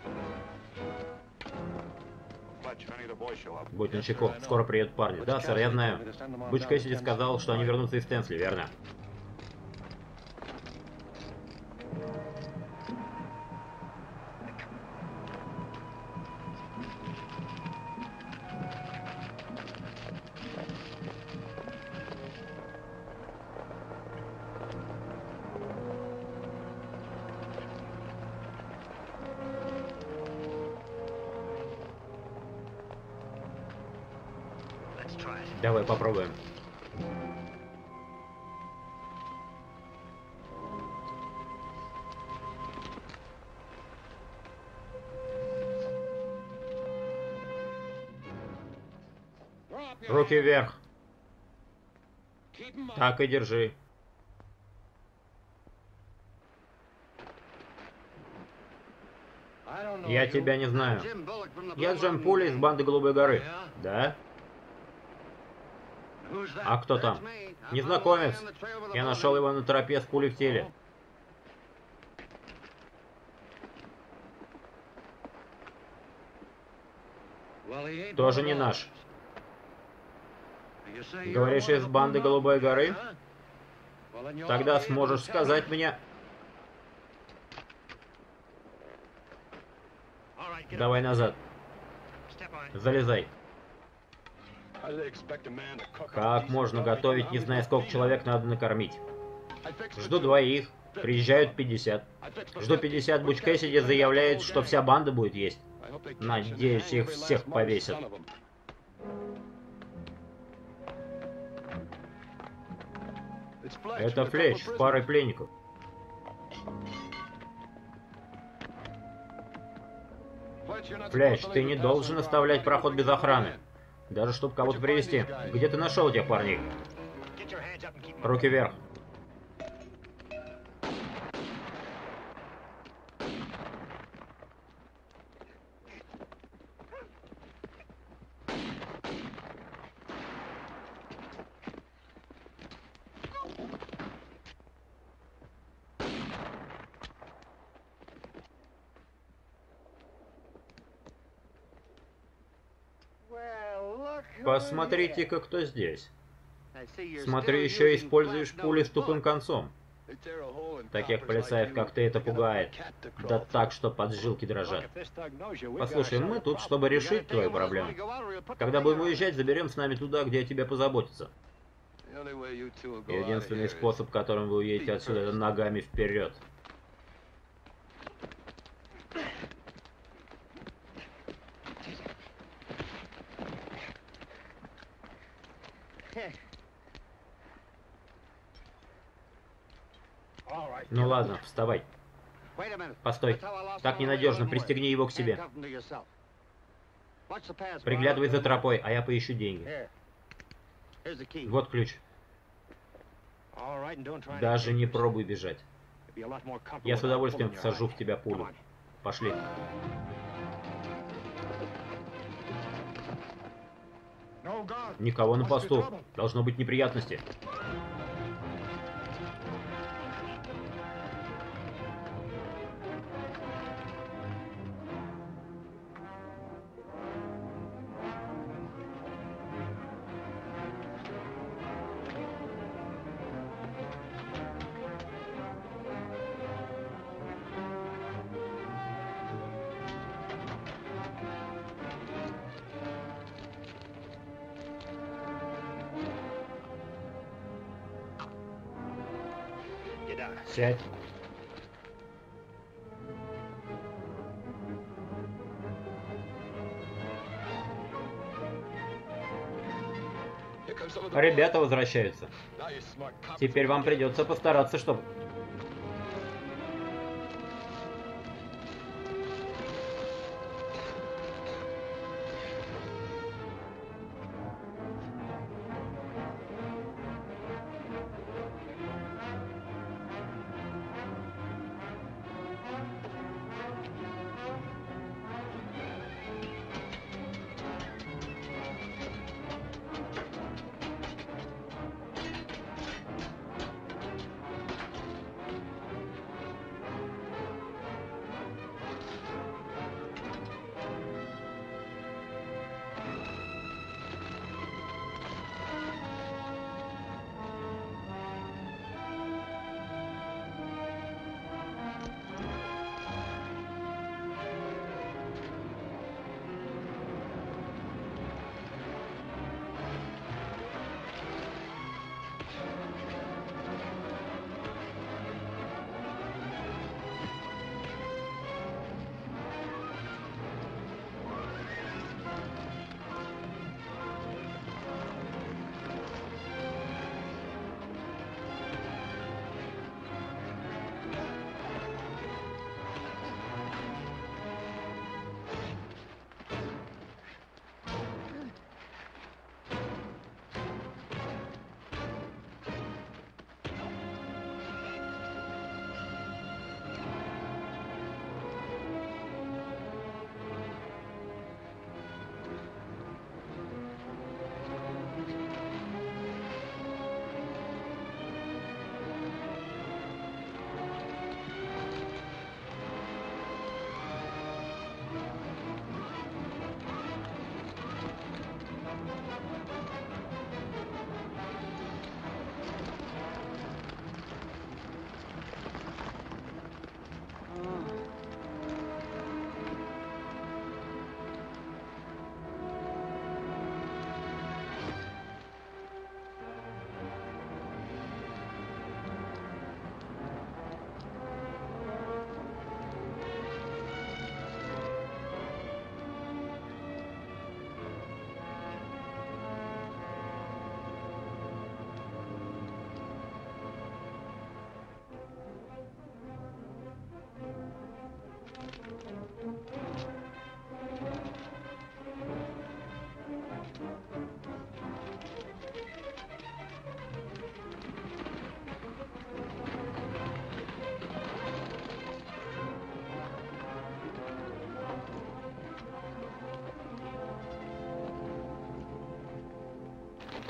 [SPEAKER 1] Будь начеку, скоро приедут парни. Да, сэр, я знаю. Буч Кэссиди сказал, что они вернутся из Тенсли, верно? Давай попробуем. Руки вверх. Так и держи. Я тебя не знаю. Я Джим Пули из банды Голубой горы. Да? А кто там? Незнакомец. Я нашел его на тропе с пулей в теле. Тоже не наш. Говоришь, из банды Голубой горы? Тогда сможешь сказать мне... Давай назад. Залезай. Как можно готовить, не зная, сколько человек надо накормить? Жду двоих. Приезжают пятьдесят. Жду пятьдесят. Буч Кэссиди заявляет, что вся банда будет есть. Надеюсь, их всех повесят. Это Флетч с парой пленников. Флетч, ты не должен оставлять проход без охраны. Даже чтобы кого-то привести. Где ты нашел этих парней? Руки вверх. Посмотрите-ка, кто здесь. Смотрю, еще используешь пули с тупым концом. Таких полицаев, как ты, это пугает. Да так, что поджилки дрожат. Послушай, мы тут, чтобы решить твою проблему. Когда будем уезжать, заберем с нами туда, где о тебе позаботятся. Единственный способ, которым вы уедете отсюда, это ногами вперед. Ну ладно, вставай. Постой. Так ненадежно, пристегни его к себе. Приглядывай за тропой, а я поищу деньги. Вот ключ. Даже не пробуй бежать. Я с удовольствием всажу в тебя пулю. Пошли. Никого на посту. Должно быть неприятности. Сядь. Ребята возвращаются. Теперь вам придется постараться, чтобы...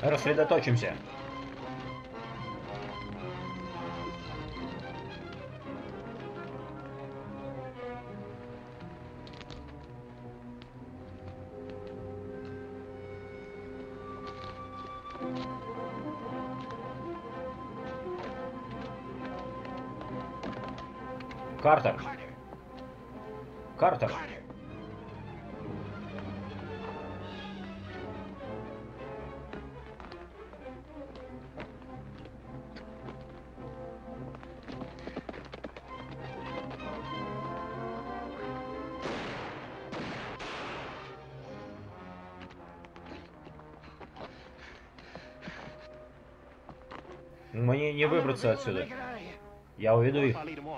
[SPEAKER 1] Рассредоточимся. Картер. Картер. Мне не выбраться отсюда. Я уведу их.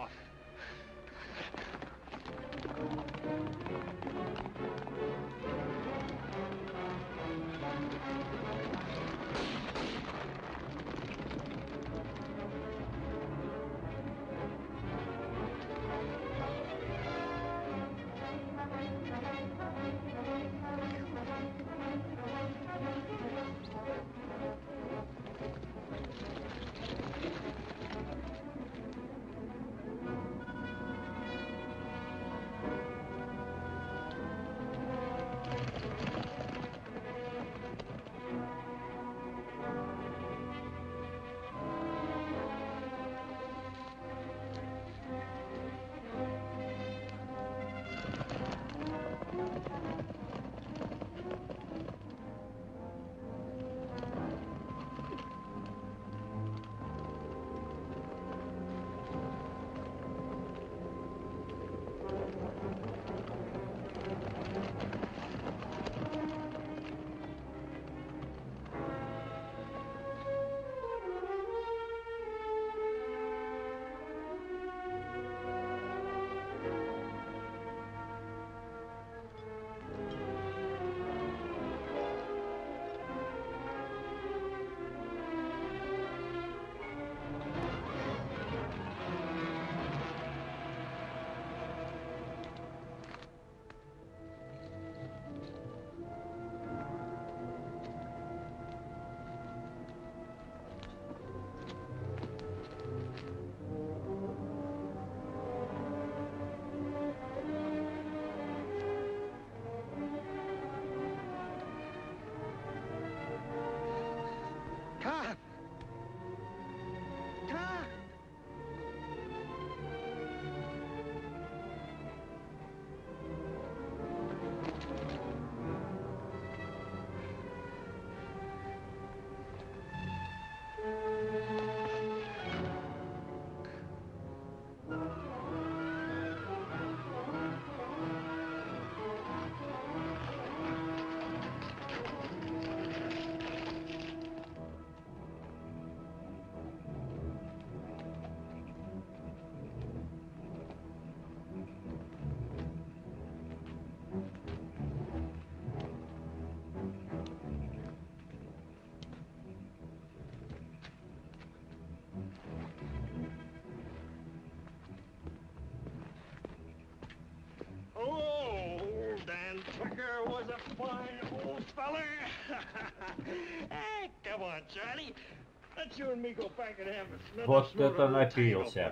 [SPEAKER 1] Вот это напился.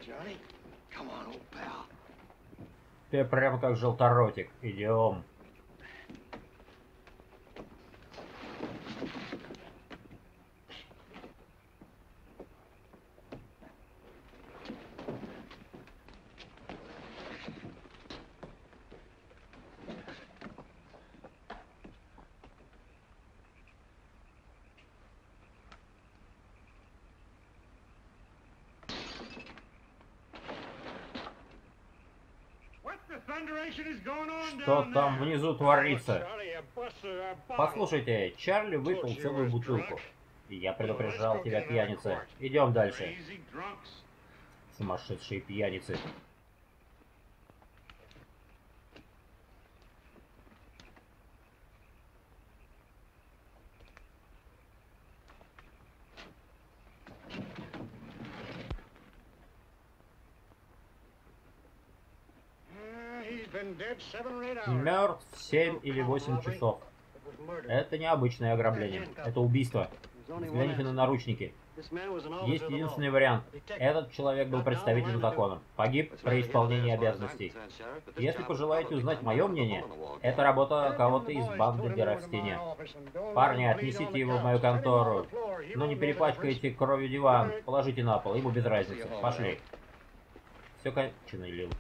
[SPEAKER 1] Ты прям как желторотик. Идем. Что там внизу творится? Послушайте, Чарли выпил целую бутылку. И я предупреждал тебя, пьяница. Идем дальше. Сумасшедшие пьяницы. Мертв семь или восемь часов. Это не обычное ограбление. Это убийство. Взгляните на наручники. Есть единственный вариант. Этот человек был представителем закона. Погиб при исполнении обязанностей. Если пожелаете узнать мое мнение, это работа кого-то из банды Дыра в стене. Парни, отнесите его в мою контору. Но не перепачкайте кровью диван. Положите на пол, ему без разницы. Пошли. Все кончено, Лил.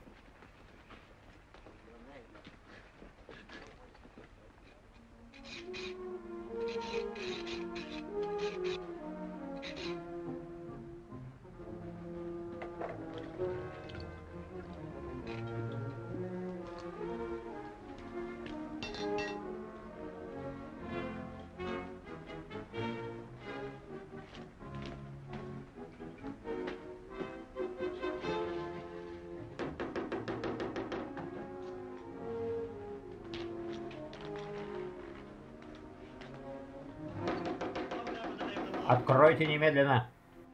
[SPEAKER 1] Откройте немедленно.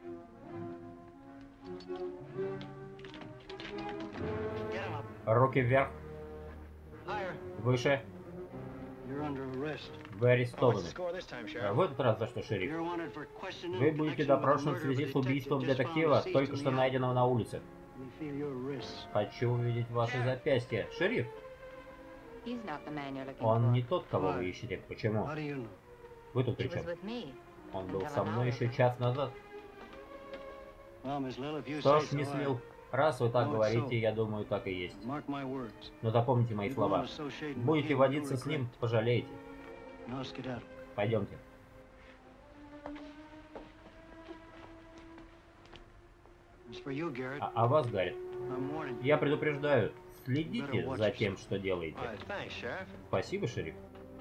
[SPEAKER 1] Руки вверх. Выше. Вы арестованы. В этот раз за что, шериф? Вы будете допрошены в связи с убийством детектива, только что найденного на улице. Хочу увидеть ваши запястья. Шериф? Он не тот, кого вы ищете. Почему? Вы тут при чем? Он был со мной еще час назад. Что ж, мисс Лил, раз вы так говорите, я думаю, так и есть. Но запомните мои слова. Будете водиться с ним, пожалеете. Пойдемте. А, а вас, Гарри, я предупреждаю, следите за тем, что делаете. Спасибо, шериф.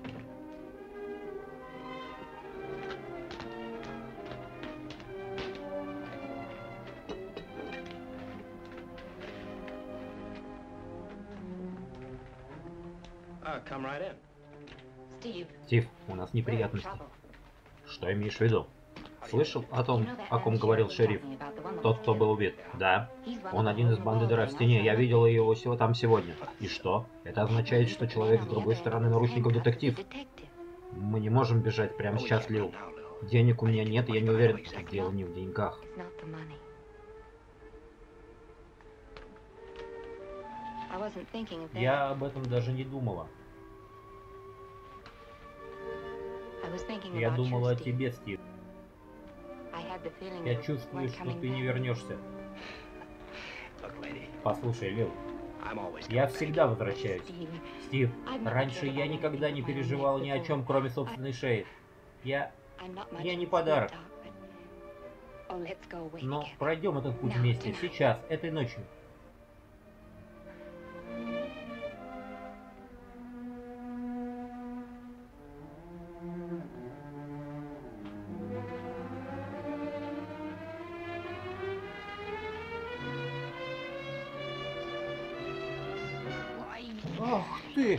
[SPEAKER 1] Стив, у нас неприятности. Что имеешь в виду? Слышал о том, о ком говорил шериф? Тот, кто был убит. Да. Он один из банды Дыра в стене. Я видела его всего там сегодня. И что? Это означает, что человек с другой стороны наручников детектив. Мы не можем бежать прямо сейчас, Лил. Денег у меня нет, и я не уверен, что дело не в деньгах. Я об этом даже не думала. Я думала о тебе, Стив. Я чувствую, что ты не вернешься. Послушай, Лил, я всегда возвращаюсь. Стив, раньше я никогда не переживал ни о чем, кроме собственной шеи. Я... я не подарок. Но пройдем этот путь вместе, сейчас, этой ночью. Ах ты!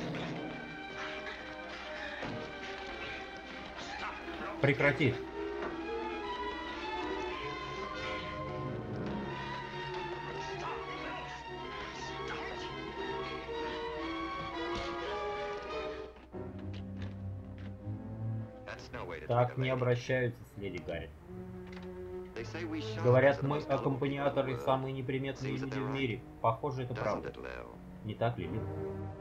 [SPEAKER 1] Прекрати! Так не обращаются с леди Гарри. Говорят, мы аккомпаниаторы, самые неприметные люди в мире. Похоже, это правда. Не так ли, Лил?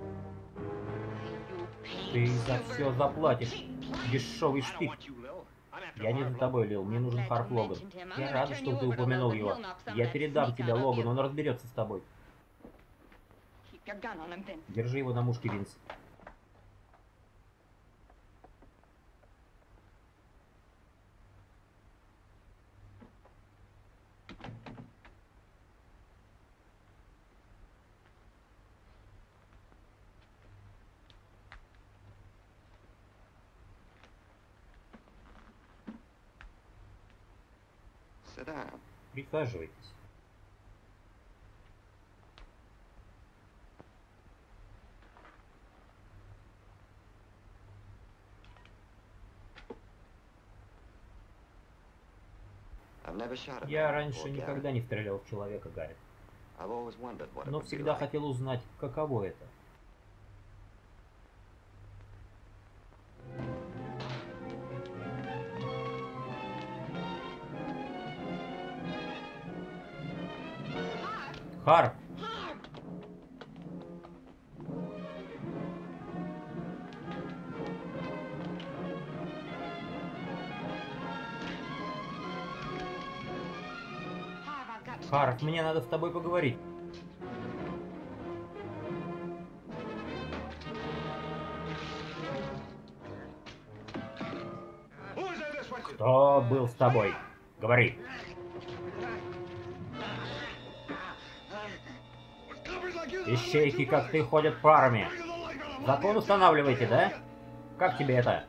[SPEAKER 1] Ты за все заплатишь, дешевый шпик. Я не за тобой, Лил, мне нужен Харп Логан. Я рада, что ты упомянул его. Я передам тебя Логану, он разберется с тобой. Держи его на мушке, Винс. Присаживайтесь. Я раньше никогда не стрелял в человека, Гарри. Но всегда хотел узнать, каково это. Харп! Харп, мне надо с тобой поговорить. Кто был с тобой? Говори. Ищейки, как ты, ходят парами. Закон устанавливаете, да? Как тебе это?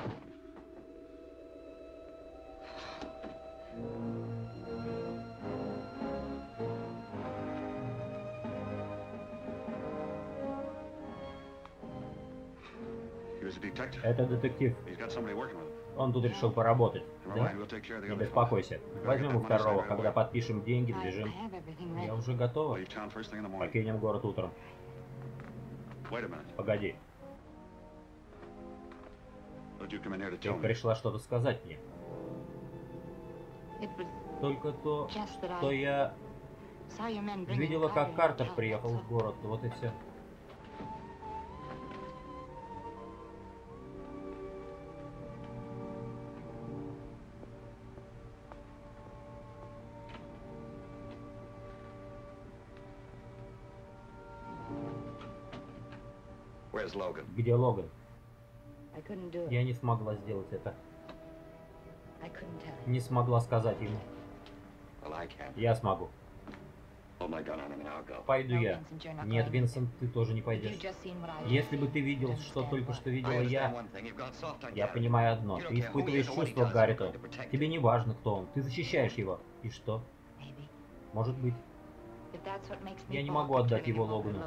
[SPEAKER 1] Это детектив. Он тут решил поработать. Да? Не беспокойся. Возьмем у второго. Когда подпишем деньги, бежим. Я уже готова. Покинем город утром. Погоди. Ты пришла что-то сказать мне. Только то, что я видела, как Картер приехал в город. Вот и все. Где Логан? Я не смогла сделать это. Не смогла сказать ему. Я смогу. Пойду я. Нет, Винсент, ты тоже не пойдешь. Если бы ты видел, что только что видела я... Я понимаю одно. Ты испытываешь чувства к Гаррету. Тебе не важно, кто он. Ты защищаешь его. И что? Может быть. Я не могу отдать его Логану.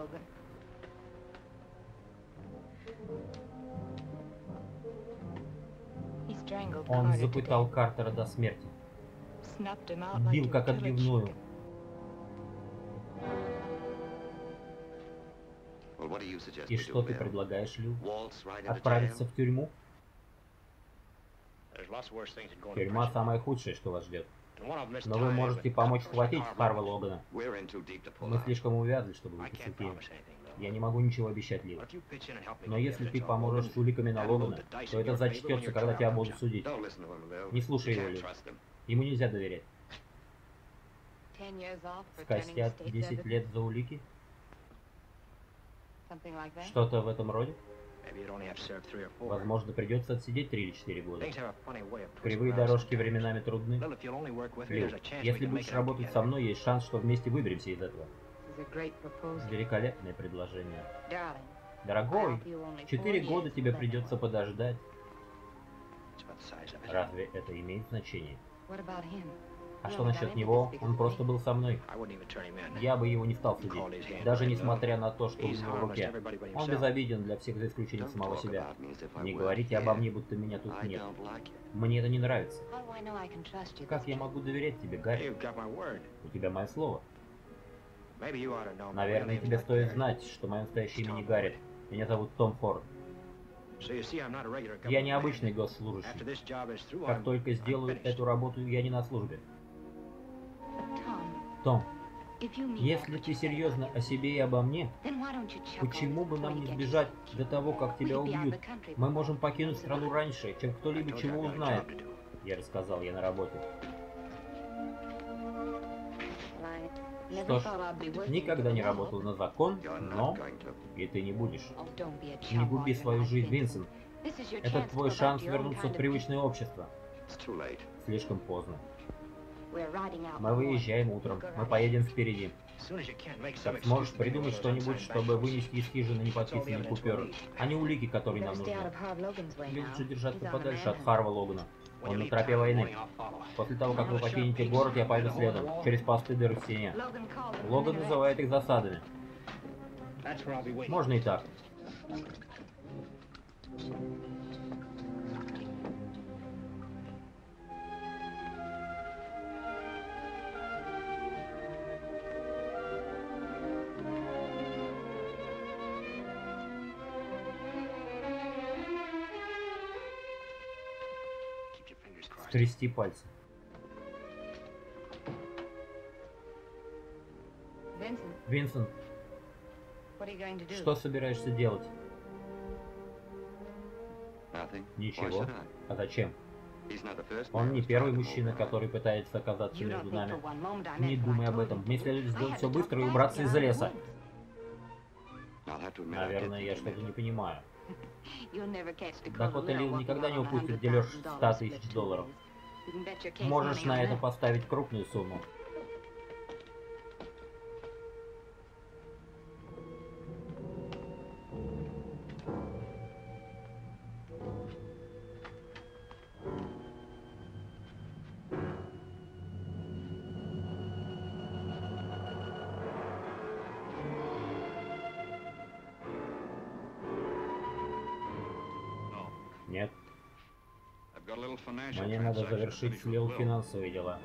[SPEAKER 1] Он запытал Картера до смерти. Бил как отбивную. И что ты предлагаешь, Лю? Отправиться в тюрьму? Тюрьма самое худшее, что вас ждет. Но вы можете помочь схватить Харва Логана. Мы слишком увязли, чтобы выйти с этим. Я не могу ничего обещать, Лил. Но если ты поможешь с уликами на Логана, то это зачтется, когда тебя будут судить. Не слушай его, Лил. Ему нельзя доверять. Скостят десять лет за улики? Что-то в этом роде? Возможно, придется отсидеть три или четыре года. Кривые дорожки временами трудны. Лил, если будешь работать со мной, есть шанс, что вместе выберемся из этого. Великолепное предложение. Дорогой, четыре года тебе придется подождать. Разве это имеет значение? А что насчет него? Он просто был со мной. Я бы его не стал судить, даже несмотря на то, что у него в руке. Он безобиден для всех, за исключением самого себя. Не говорите обо мне, будто меня тут нет. Мне это не нравится. Как я могу доверять тебе, Гарри? У тебя мое слово. Наверное, тебе стоит знать, что мое настоящее имя не Гарри. Меня зовут Том Форд. Я не обычный госслужащий. Как только сделаю эту работу, я не на службе. Том, если ты серьезно о себе и обо мне, почему бы нам не сбежать до того, как тебя убьют? Мы можем покинуть страну раньше, чем кто-либо чего узнает. Я рассказал, я на работе. Что ж, никогда не работал на закон, но и ты не будешь. Не губи свою жизнь, Винсент. Это твой шанс вернуться в привычное общество. Слишком поздно. Мы выезжаем утром. Мы поедем впереди. Как сможешь придумать что-нибудь, чтобы вынести из хижины неподписанные купюры, а не улики, которые нам нужны. Или лучше держаться подальше от Харва Логана. Он на тропе войны. После того, как вы покинете город, я пойду следом, через посты дыры в стене. Логан называет их засадами. Можно и так. Трясти пальцы. Винсент,
[SPEAKER 3] What are you going to do?
[SPEAKER 1] что собираешься делать?
[SPEAKER 9] Nothing. Why
[SPEAKER 1] Ничего.
[SPEAKER 9] should I?
[SPEAKER 1] А зачем?
[SPEAKER 9] He's not the first
[SPEAKER 1] Он
[SPEAKER 9] man
[SPEAKER 1] не
[SPEAKER 9] who's
[SPEAKER 1] первый
[SPEAKER 9] tried to
[SPEAKER 1] мужчина,
[SPEAKER 9] move
[SPEAKER 1] который пытается оказаться
[SPEAKER 3] You don't
[SPEAKER 1] между
[SPEAKER 3] think
[SPEAKER 1] нами.
[SPEAKER 3] for one moment I
[SPEAKER 1] Не
[SPEAKER 3] meant what
[SPEAKER 1] думай
[SPEAKER 3] I
[SPEAKER 1] об
[SPEAKER 3] told
[SPEAKER 1] этом.
[SPEAKER 3] you.
[SPEAKER 1] Мне следует
[SPEAKER 3] I
[SPEAKER 1] сделать
[SPEAKER 3] had
[SPEAKER 1] все
[SPEAKER 3] to
[SPEAKER 1] быстро и
[SPEAKER 3] talk
[SPEAKER 1] убраться
[SPEAKER 3] fast,
[SPEAKER 1] из
[SPEAKER 3] and I
[SPEAKER 1] леса.
[SPEAKER 3] wouldn't.
[SPEAKER 9] I'll have to admit, I did
[SPEAKER 1] Наверное, я
[SPEAKER 9] think
[SPEAKER 1] что-то
[SPEAKER 9] you
[SPEAKER 1] не понимаю.
[SPEAKER 3] You'll never catch Dakota
[SPEAKER 1] Дакота
[SPEAKER 3] Lil
[SPEAKER 1] Лил
[SPEAKER 3] working
[SPEAKER 1] никогда
[SPEAKER 3] on
[SPEAKER 1] не
[SPEAKER 3] a
[SPEAKER 1] упустит
[SPEAKER 3] hundred
[SPEAKER 1] дележ
[SPEAKER 3] thousand
[SPEAKER 1] ста
[SPEAKER 3] dollars
[SPEAKER 1] тысяч
[SPEAKER 3] split two
[SPEAKER 1] долларов.
[SPEAKER 3] ways. You can bet your case
[SPEAKER 1] Можешь
[SPEAKER 3] money
[SPEAKER 1] на
[SPEAKER 3] on
[SPEAKER 1] это
[SPEAKER 3] that.
[SPEAKER 1] поставить крупную сумму.
[SPEAKER 7] No.
[SPEAKER 1] Нет,
[SPEAKER 7] I've got a little financial
[SPEAKER 1] мне надо
[SPEAKER 7] transaction to
[SPEAKER 1] завершить
[SPEAKER 7] finish
[SPEAKER 1] с
[SPEAKER 7] with
[SPEAKER 1] Лил
[SPEAKER 7] Lil.
[SPEAKER 1] финансовые дела.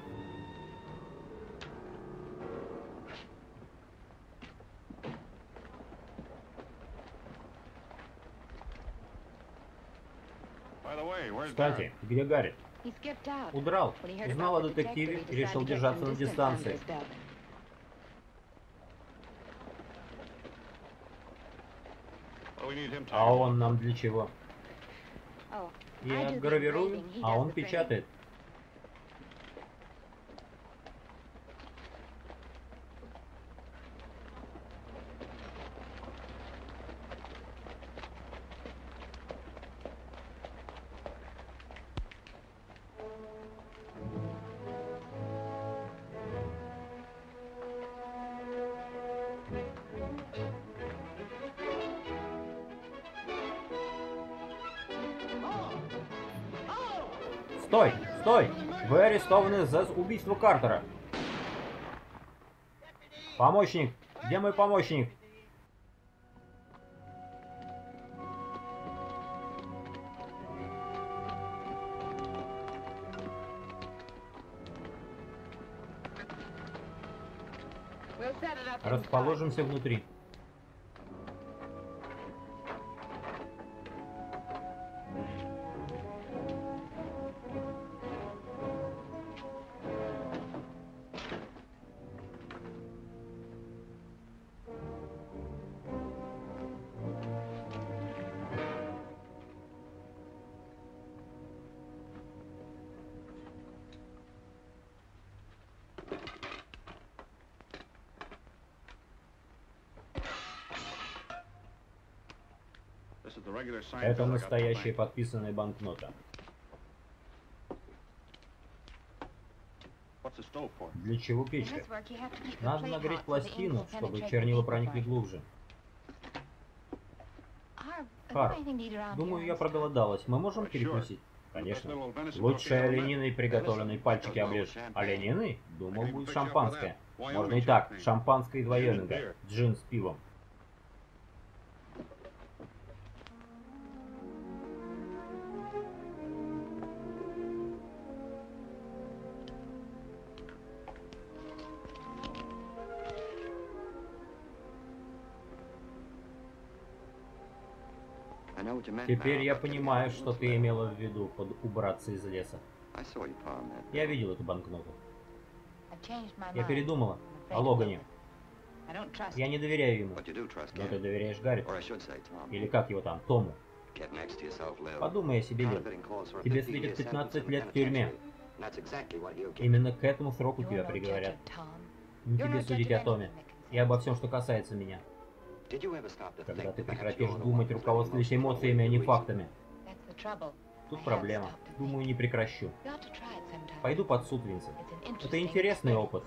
[SPEAKER 7] By the way, where's
[SPEAKER 1] Кстати, где Гарри?
[SPEAKER 3] He skipped out.
[SPEAKER 1] Удрал.
[SPEAKER 3] When he heard
[SPEAKER 1] Узнал о
[SPEAKER 3] about the
[SPEAKER 1] детективе
[SPEAKER 3] detective,
[SPEAKER 1] и
[SPEAKER 3] he
[SPEAKER 1] решил
[SPEAKER 3] decided to get
[SPEAKER 1] держаться
[SPEAKER 3] some
[SPEAKER 1] на
[SPEAKER 3] distance on
[SPEAKER 1] дистанции.
[SPEAKER 3] this stuff.
[SPEAKER 7] What do we need him to
[SPEAKER 1] А
[SPEAKER 7] do?
[SPEAKER 1] он нам для чего?
[SPEAKER 3] Oh, I do
[SPEAKER 1] Я
[SPEAKER 3] the
[SPEAKER 1] гравирую,
[SPEAKER 3] engraving, he
[SPEAKER 1] а
[SPEAKER 3] does
[SPEAKER 1] он
[SPEAKER 3] the printing.
[SPEAKER 1] печатает. Стой! Стой! Вы арестованы за убийство Картера. Помощник! Где мой помощник?
[SPEAKER 3] We'll set it up inside.
[SPEAKER 1] Расположимся внутри.
[SPEAKER 7] This is the regular signed
[SPEAKER 1] Это
[SPEAKER 7] bill I got from the
[SPEAKER 1] настоящая
[SPEAKER 7] bank.
[SPEAKER 1] подписанная банкнота.
[SPEAKER 7] What's the stove for?
[SPEAKER 1] Для чего
[SPEAKER 3] In
[SPEAKER 1] печка?
[SPEAKER 3] this work, you have to keep the
[SPEAKER 1] Надо
[SPEAKER 3] plate
[SPEAKER 1] нагреть
[SPEAKER 3] hot so the ink
[SPEAKER 1] пластину,
[SPEAKER 3] will
[SPEAKER 1] чтобы
[SPEAKER 3] penetrate
[SPEAKER 1] чернила
[SPEAKER 3] the
[SPEAKER 1] проникли
[SPEAKER 3] paper.
[SPEAKER 1] глубже.
[SPEAKER 3] Harv, is
[SPEAKER 1] Харв,
[SPEAKER 3] there anything to eat around
[SPEAKER 1] думаю,
[SPEAKER 3] here
[SPEAKER 1] я
[SPEAKER 3] and stuff?
[SPEAKER 1] проголодалась. Мы можем
[SPEAKER 7] Sure.
[SPEAKER 1] перекусить?
[SPEAKER 7] Little
[SPEAKER 1] Конечно.
[SPEAKER 7] venison
[SPEAKER 1] Лучшие
[SPEAKER 7] broccoli on
[SPEAKER 1] оленины,
[SPEAKER 7] that.
[SPEAKER 1] приготовленные пальчики оближешь. Оленины? Думал, будет шампанское. Можно и так. Шампанское и два йоминга. Джин с пивом.
[SPEAKER 9] I know what you meant
[SPEAKER 1] Теперь
[SPEAKER 9] now,
[SPEAKER 1] я
[SPEAKER 9] but
[SPEAKER 1] понимаю,
[SPEAKER 9] it
[SPEAKER 1] что
[SPEAKER 9] was
[SPEAKER 1] ты
[SPEAKER 9] left.
[SPEAKER 1] имела в виду под убраться из леса.
[SPEAKER 9] I saw you palm that.
[SPEAKER 1] Я видел эту банкноту.
[SPEAKER 3] I've changed my
[SPEAKER 1] Я
[SPEAKER 3] mind.
[SPEAKER 1] передумала
[SPEAKER 3] I'm afraid
[SPEAKER 1] о
[SPEAKER 3] of
[SPEAKER 1] Логане.
[SPEAKER 3] him. I don't trust
[SPEAKER 1] Я
[SPEAKER 3] him.
[SPEAKER 1] не доверяю ему.
[SPEAKER 9] But you do trust
[SPEAKER 1] Но ты
[SPEAKER 9] Gary.
[SPEAKER 1] доверяешь Гарри.
[SPEAKER 9] Or I should say, Tom.
[SPEAKER 1] Или как его там, Тому.
[SPEAKER 9] Get next to yourself, Lil.
[SPEAKER 1] Подумай о себе, Лил.
[SPEAKER 9] Counterfeiting calls for a
[SPEAKER 1] Тебе
[SPEAKER 9] fifty-year
[SPEAKER 1] светит
[SPEAKER 9] sentence
[SPEAKER 1] пятнадцать
[SPEAKER 9] in the
[SPEAKER 1] лет в тюрьме.
[SPEAKER 9] penitentiary. And that's exactly what he'll get.
[SPEAKER 1] Именно к этому сроку
[SPEAKER 3] You're
[SPEAKER 1] тебя
[SPEAKER 3] no
[SPEAKER 1] приговорят.
[SPEAKER 3] judge of Tom.
[SPEAKER 1] Не
[SPEAKER 3] You're
[SPEAKER 1] тебе
[SPEAKER 3] no
[SPEAKER 1] судить
[SPEAKER 3] judge
[SPEAKER 1] о
[SPEAKER 3] of
[SPEAKER 1] Томе.
[SPEAKER 3] anything that
[SPEAKER 1] И обо
[SPEAKER 3] concerns
[SPEAKER 1] всем, что касается меня.
[SPEAKER 9] Did you ever stop to
[SPEAKER 1] Когда
[SPEAKER 9] think
[SPEAKER 1] ты
[SPEAKER 9] that perhaps
[SPEAKER 1] прекратишь
[SPEAKER 9] you're the
[SPEAKER 1] думать,
[SPEAKER 9] one who's
[SPEAKER 1] руководствуясь
[SPEAKER 9] living most
[SPEAKER 1] эмоциями, а не
[SPEAKER 9] of the way
[SPEAKER 1] фактами.
[SPEAKER 3] you- That's the trouble. I
[SPEAKER 1] Тут
[SPEAKER 3] have
[SPEAKER 1] проблема.
[SPEAKER 3] stopped to think.
[SPEAKER 1] Думаю, не прекращу.
[SPEAKER 3] You ought to try it sometime.
[SPEAKER 1] Пойду под суд, Винсент.
[SPEAKER 3] It's an
[SPEAKER 1] Это
[SPEAKER 3] interesting
[SPEAKER 1] интересный
[SPEAKER 3] experience.
[SPEAKER 1] опыт.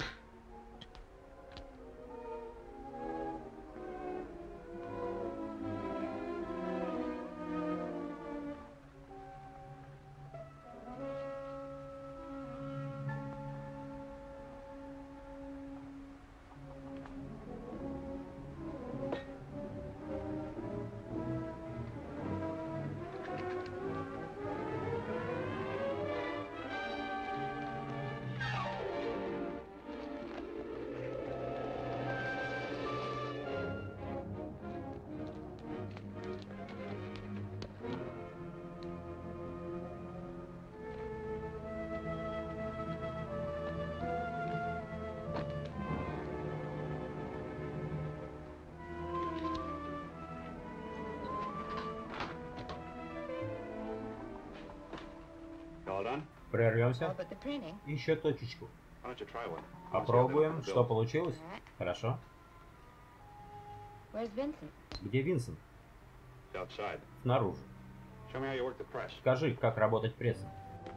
[SPEAKER 7] All done?
[SPEAKER 1] Прервемся. Еще точечку.
[SPEAKER 7] Why don't you try one?
[SPEAKER 1] Попробуем, что получилось. Хорошо.
[SPEAKER 6] Where's Vincent?
[SPEAKER 1] Где Винсент?
[SPEAKER 7] It's outside.
[SPEAKER 1] Снаружи.
[SPEAKER 7] Show me how you work the press.
[SPEAKER 1] Скажи, как работать прессом.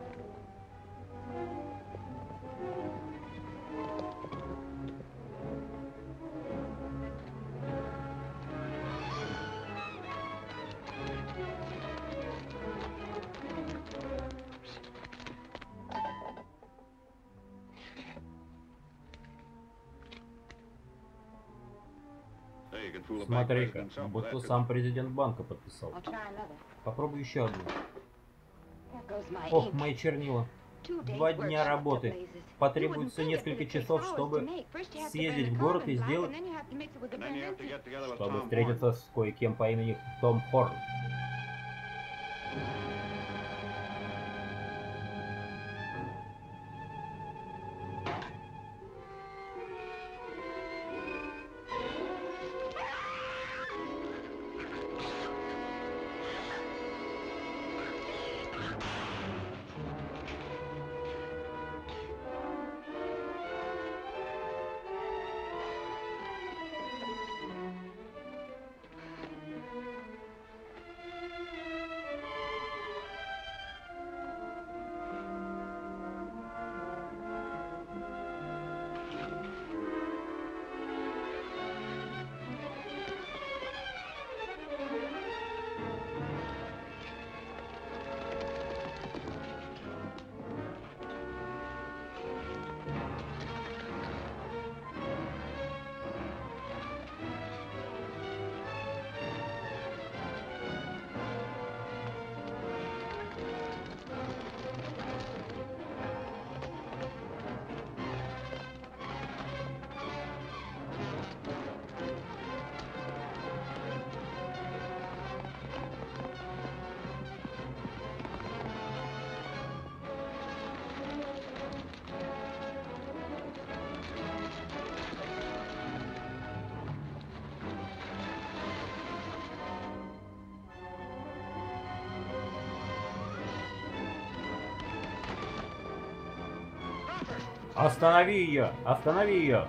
[SPEAKER 7] Hey, you can fool a bank
[SPEAKER 1] Смотри-ка,
[SPEAKER 7] president himself with
[SPEAKER 1] будто
[SPEAKER 7] that,
[SPEAKER 1] сам президент банка подписал.
[SPEAKER 3] I'll try another.
[SPEAKER 1] Попробуй еще одну.
[SPEAKER 3] There goes my
[SPEAKER 1] Ох,
[SPEAKER 3] ink.
[SPEAKER 1] мои чернила.
[SPEAKER 3] Two days
[SPEAKER 1] Два дня
[SPEAKER 3] workshop
[SPEAKER 1] работы.
[SPEAKER 3] to blazes.
[SPEAKER 1] Потребуется
[SPEAKER 3] You wouldn't think it,
[SPEAKER 1] несколько
[SPEAKER 3] but it takes
[SPEAKER 1] часов,
[SPEAKER 3] hours
[SPEAKER 1] чтобы
[SPEAKER 3] to make. First you have to
[SPEAKER 1] съездить
[SPEAKER 3] burn
[SPEAKER 1] в
[SPEAKER 3] the
[SPEAKER 1] город
[SPEAKER 3] carbon
[SPEAKER 1] и
[SPEAKER 3] black,
[SPEAKER 1] сделать,
[SPEAKER 3] and then you have to mix it with the
[SPEAKER 7] And then you have to
[SPEAKER 3] Vincent.
[SPEAKER 7] get together with
[SPEAKER 1] чтобы
[SPEAKER 7] Tom
[SPEAKER 1] встретиться с кое-кем по имени Том Хорн. Останови ее! Останови ее!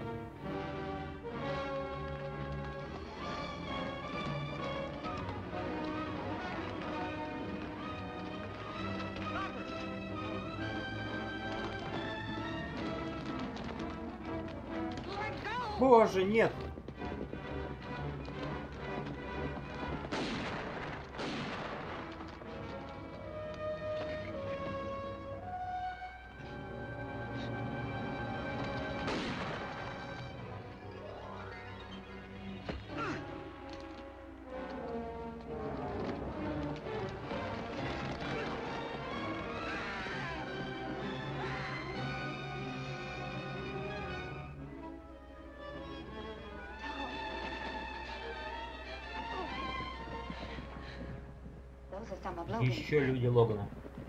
[SPEAKER 1] Боже, нет!
[SPEAKER 3] Those are some of Logan's
[SPEAKER 1] Еще люди Логана.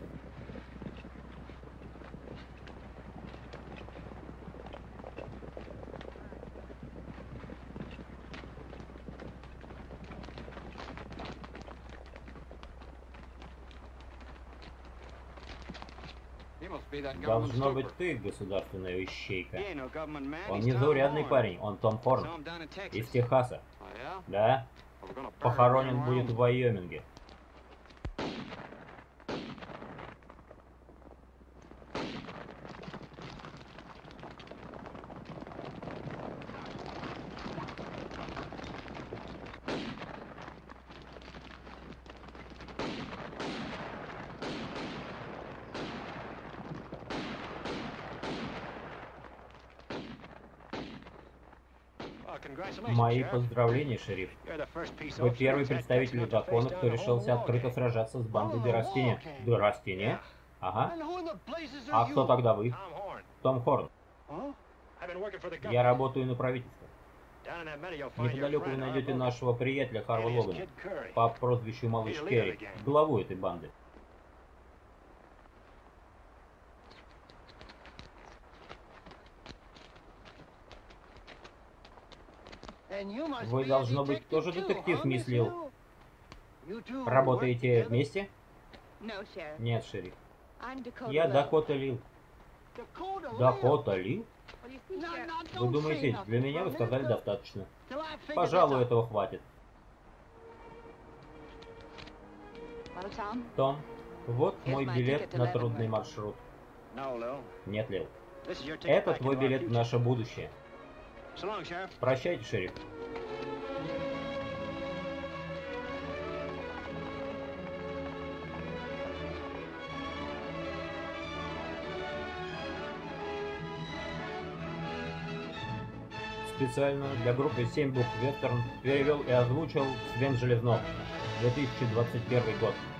[SPEAKER 1] Должно быть ты, государственная ищейка. Он незаурядный парень, он Том Хорн. Из Техаса. Да? Похоронен будет в Вайоминге. Мои поздравления, шериф. Вы первый представитель закона, кто решился открыто сражаться с бандой Дерастини. Дерастини? Ага. А кто тогда вы? Том Хорн. Я работаю на правительство. Неподалеку вы найдете нашего приятеля Харва Логана по прозвищу Малыш Керри, главу этой банды. Вы, должно быть, тоже детектив, мисс Лил. Работаете вместе? Нет, шериф. Я Дакота Лил. Дакота Лил? Вы думаете, для меня вы сказали достаточно? Пожалуй, этого хватит. Том, вот мой билет на трудный маршрут. Нет, Лил. Это твой билет в наше будущее. Прощайте, шериф. Специально для группы семь букв Вестерн перевел и озвучил Свен Железнов. две тысячи двадцать первый год.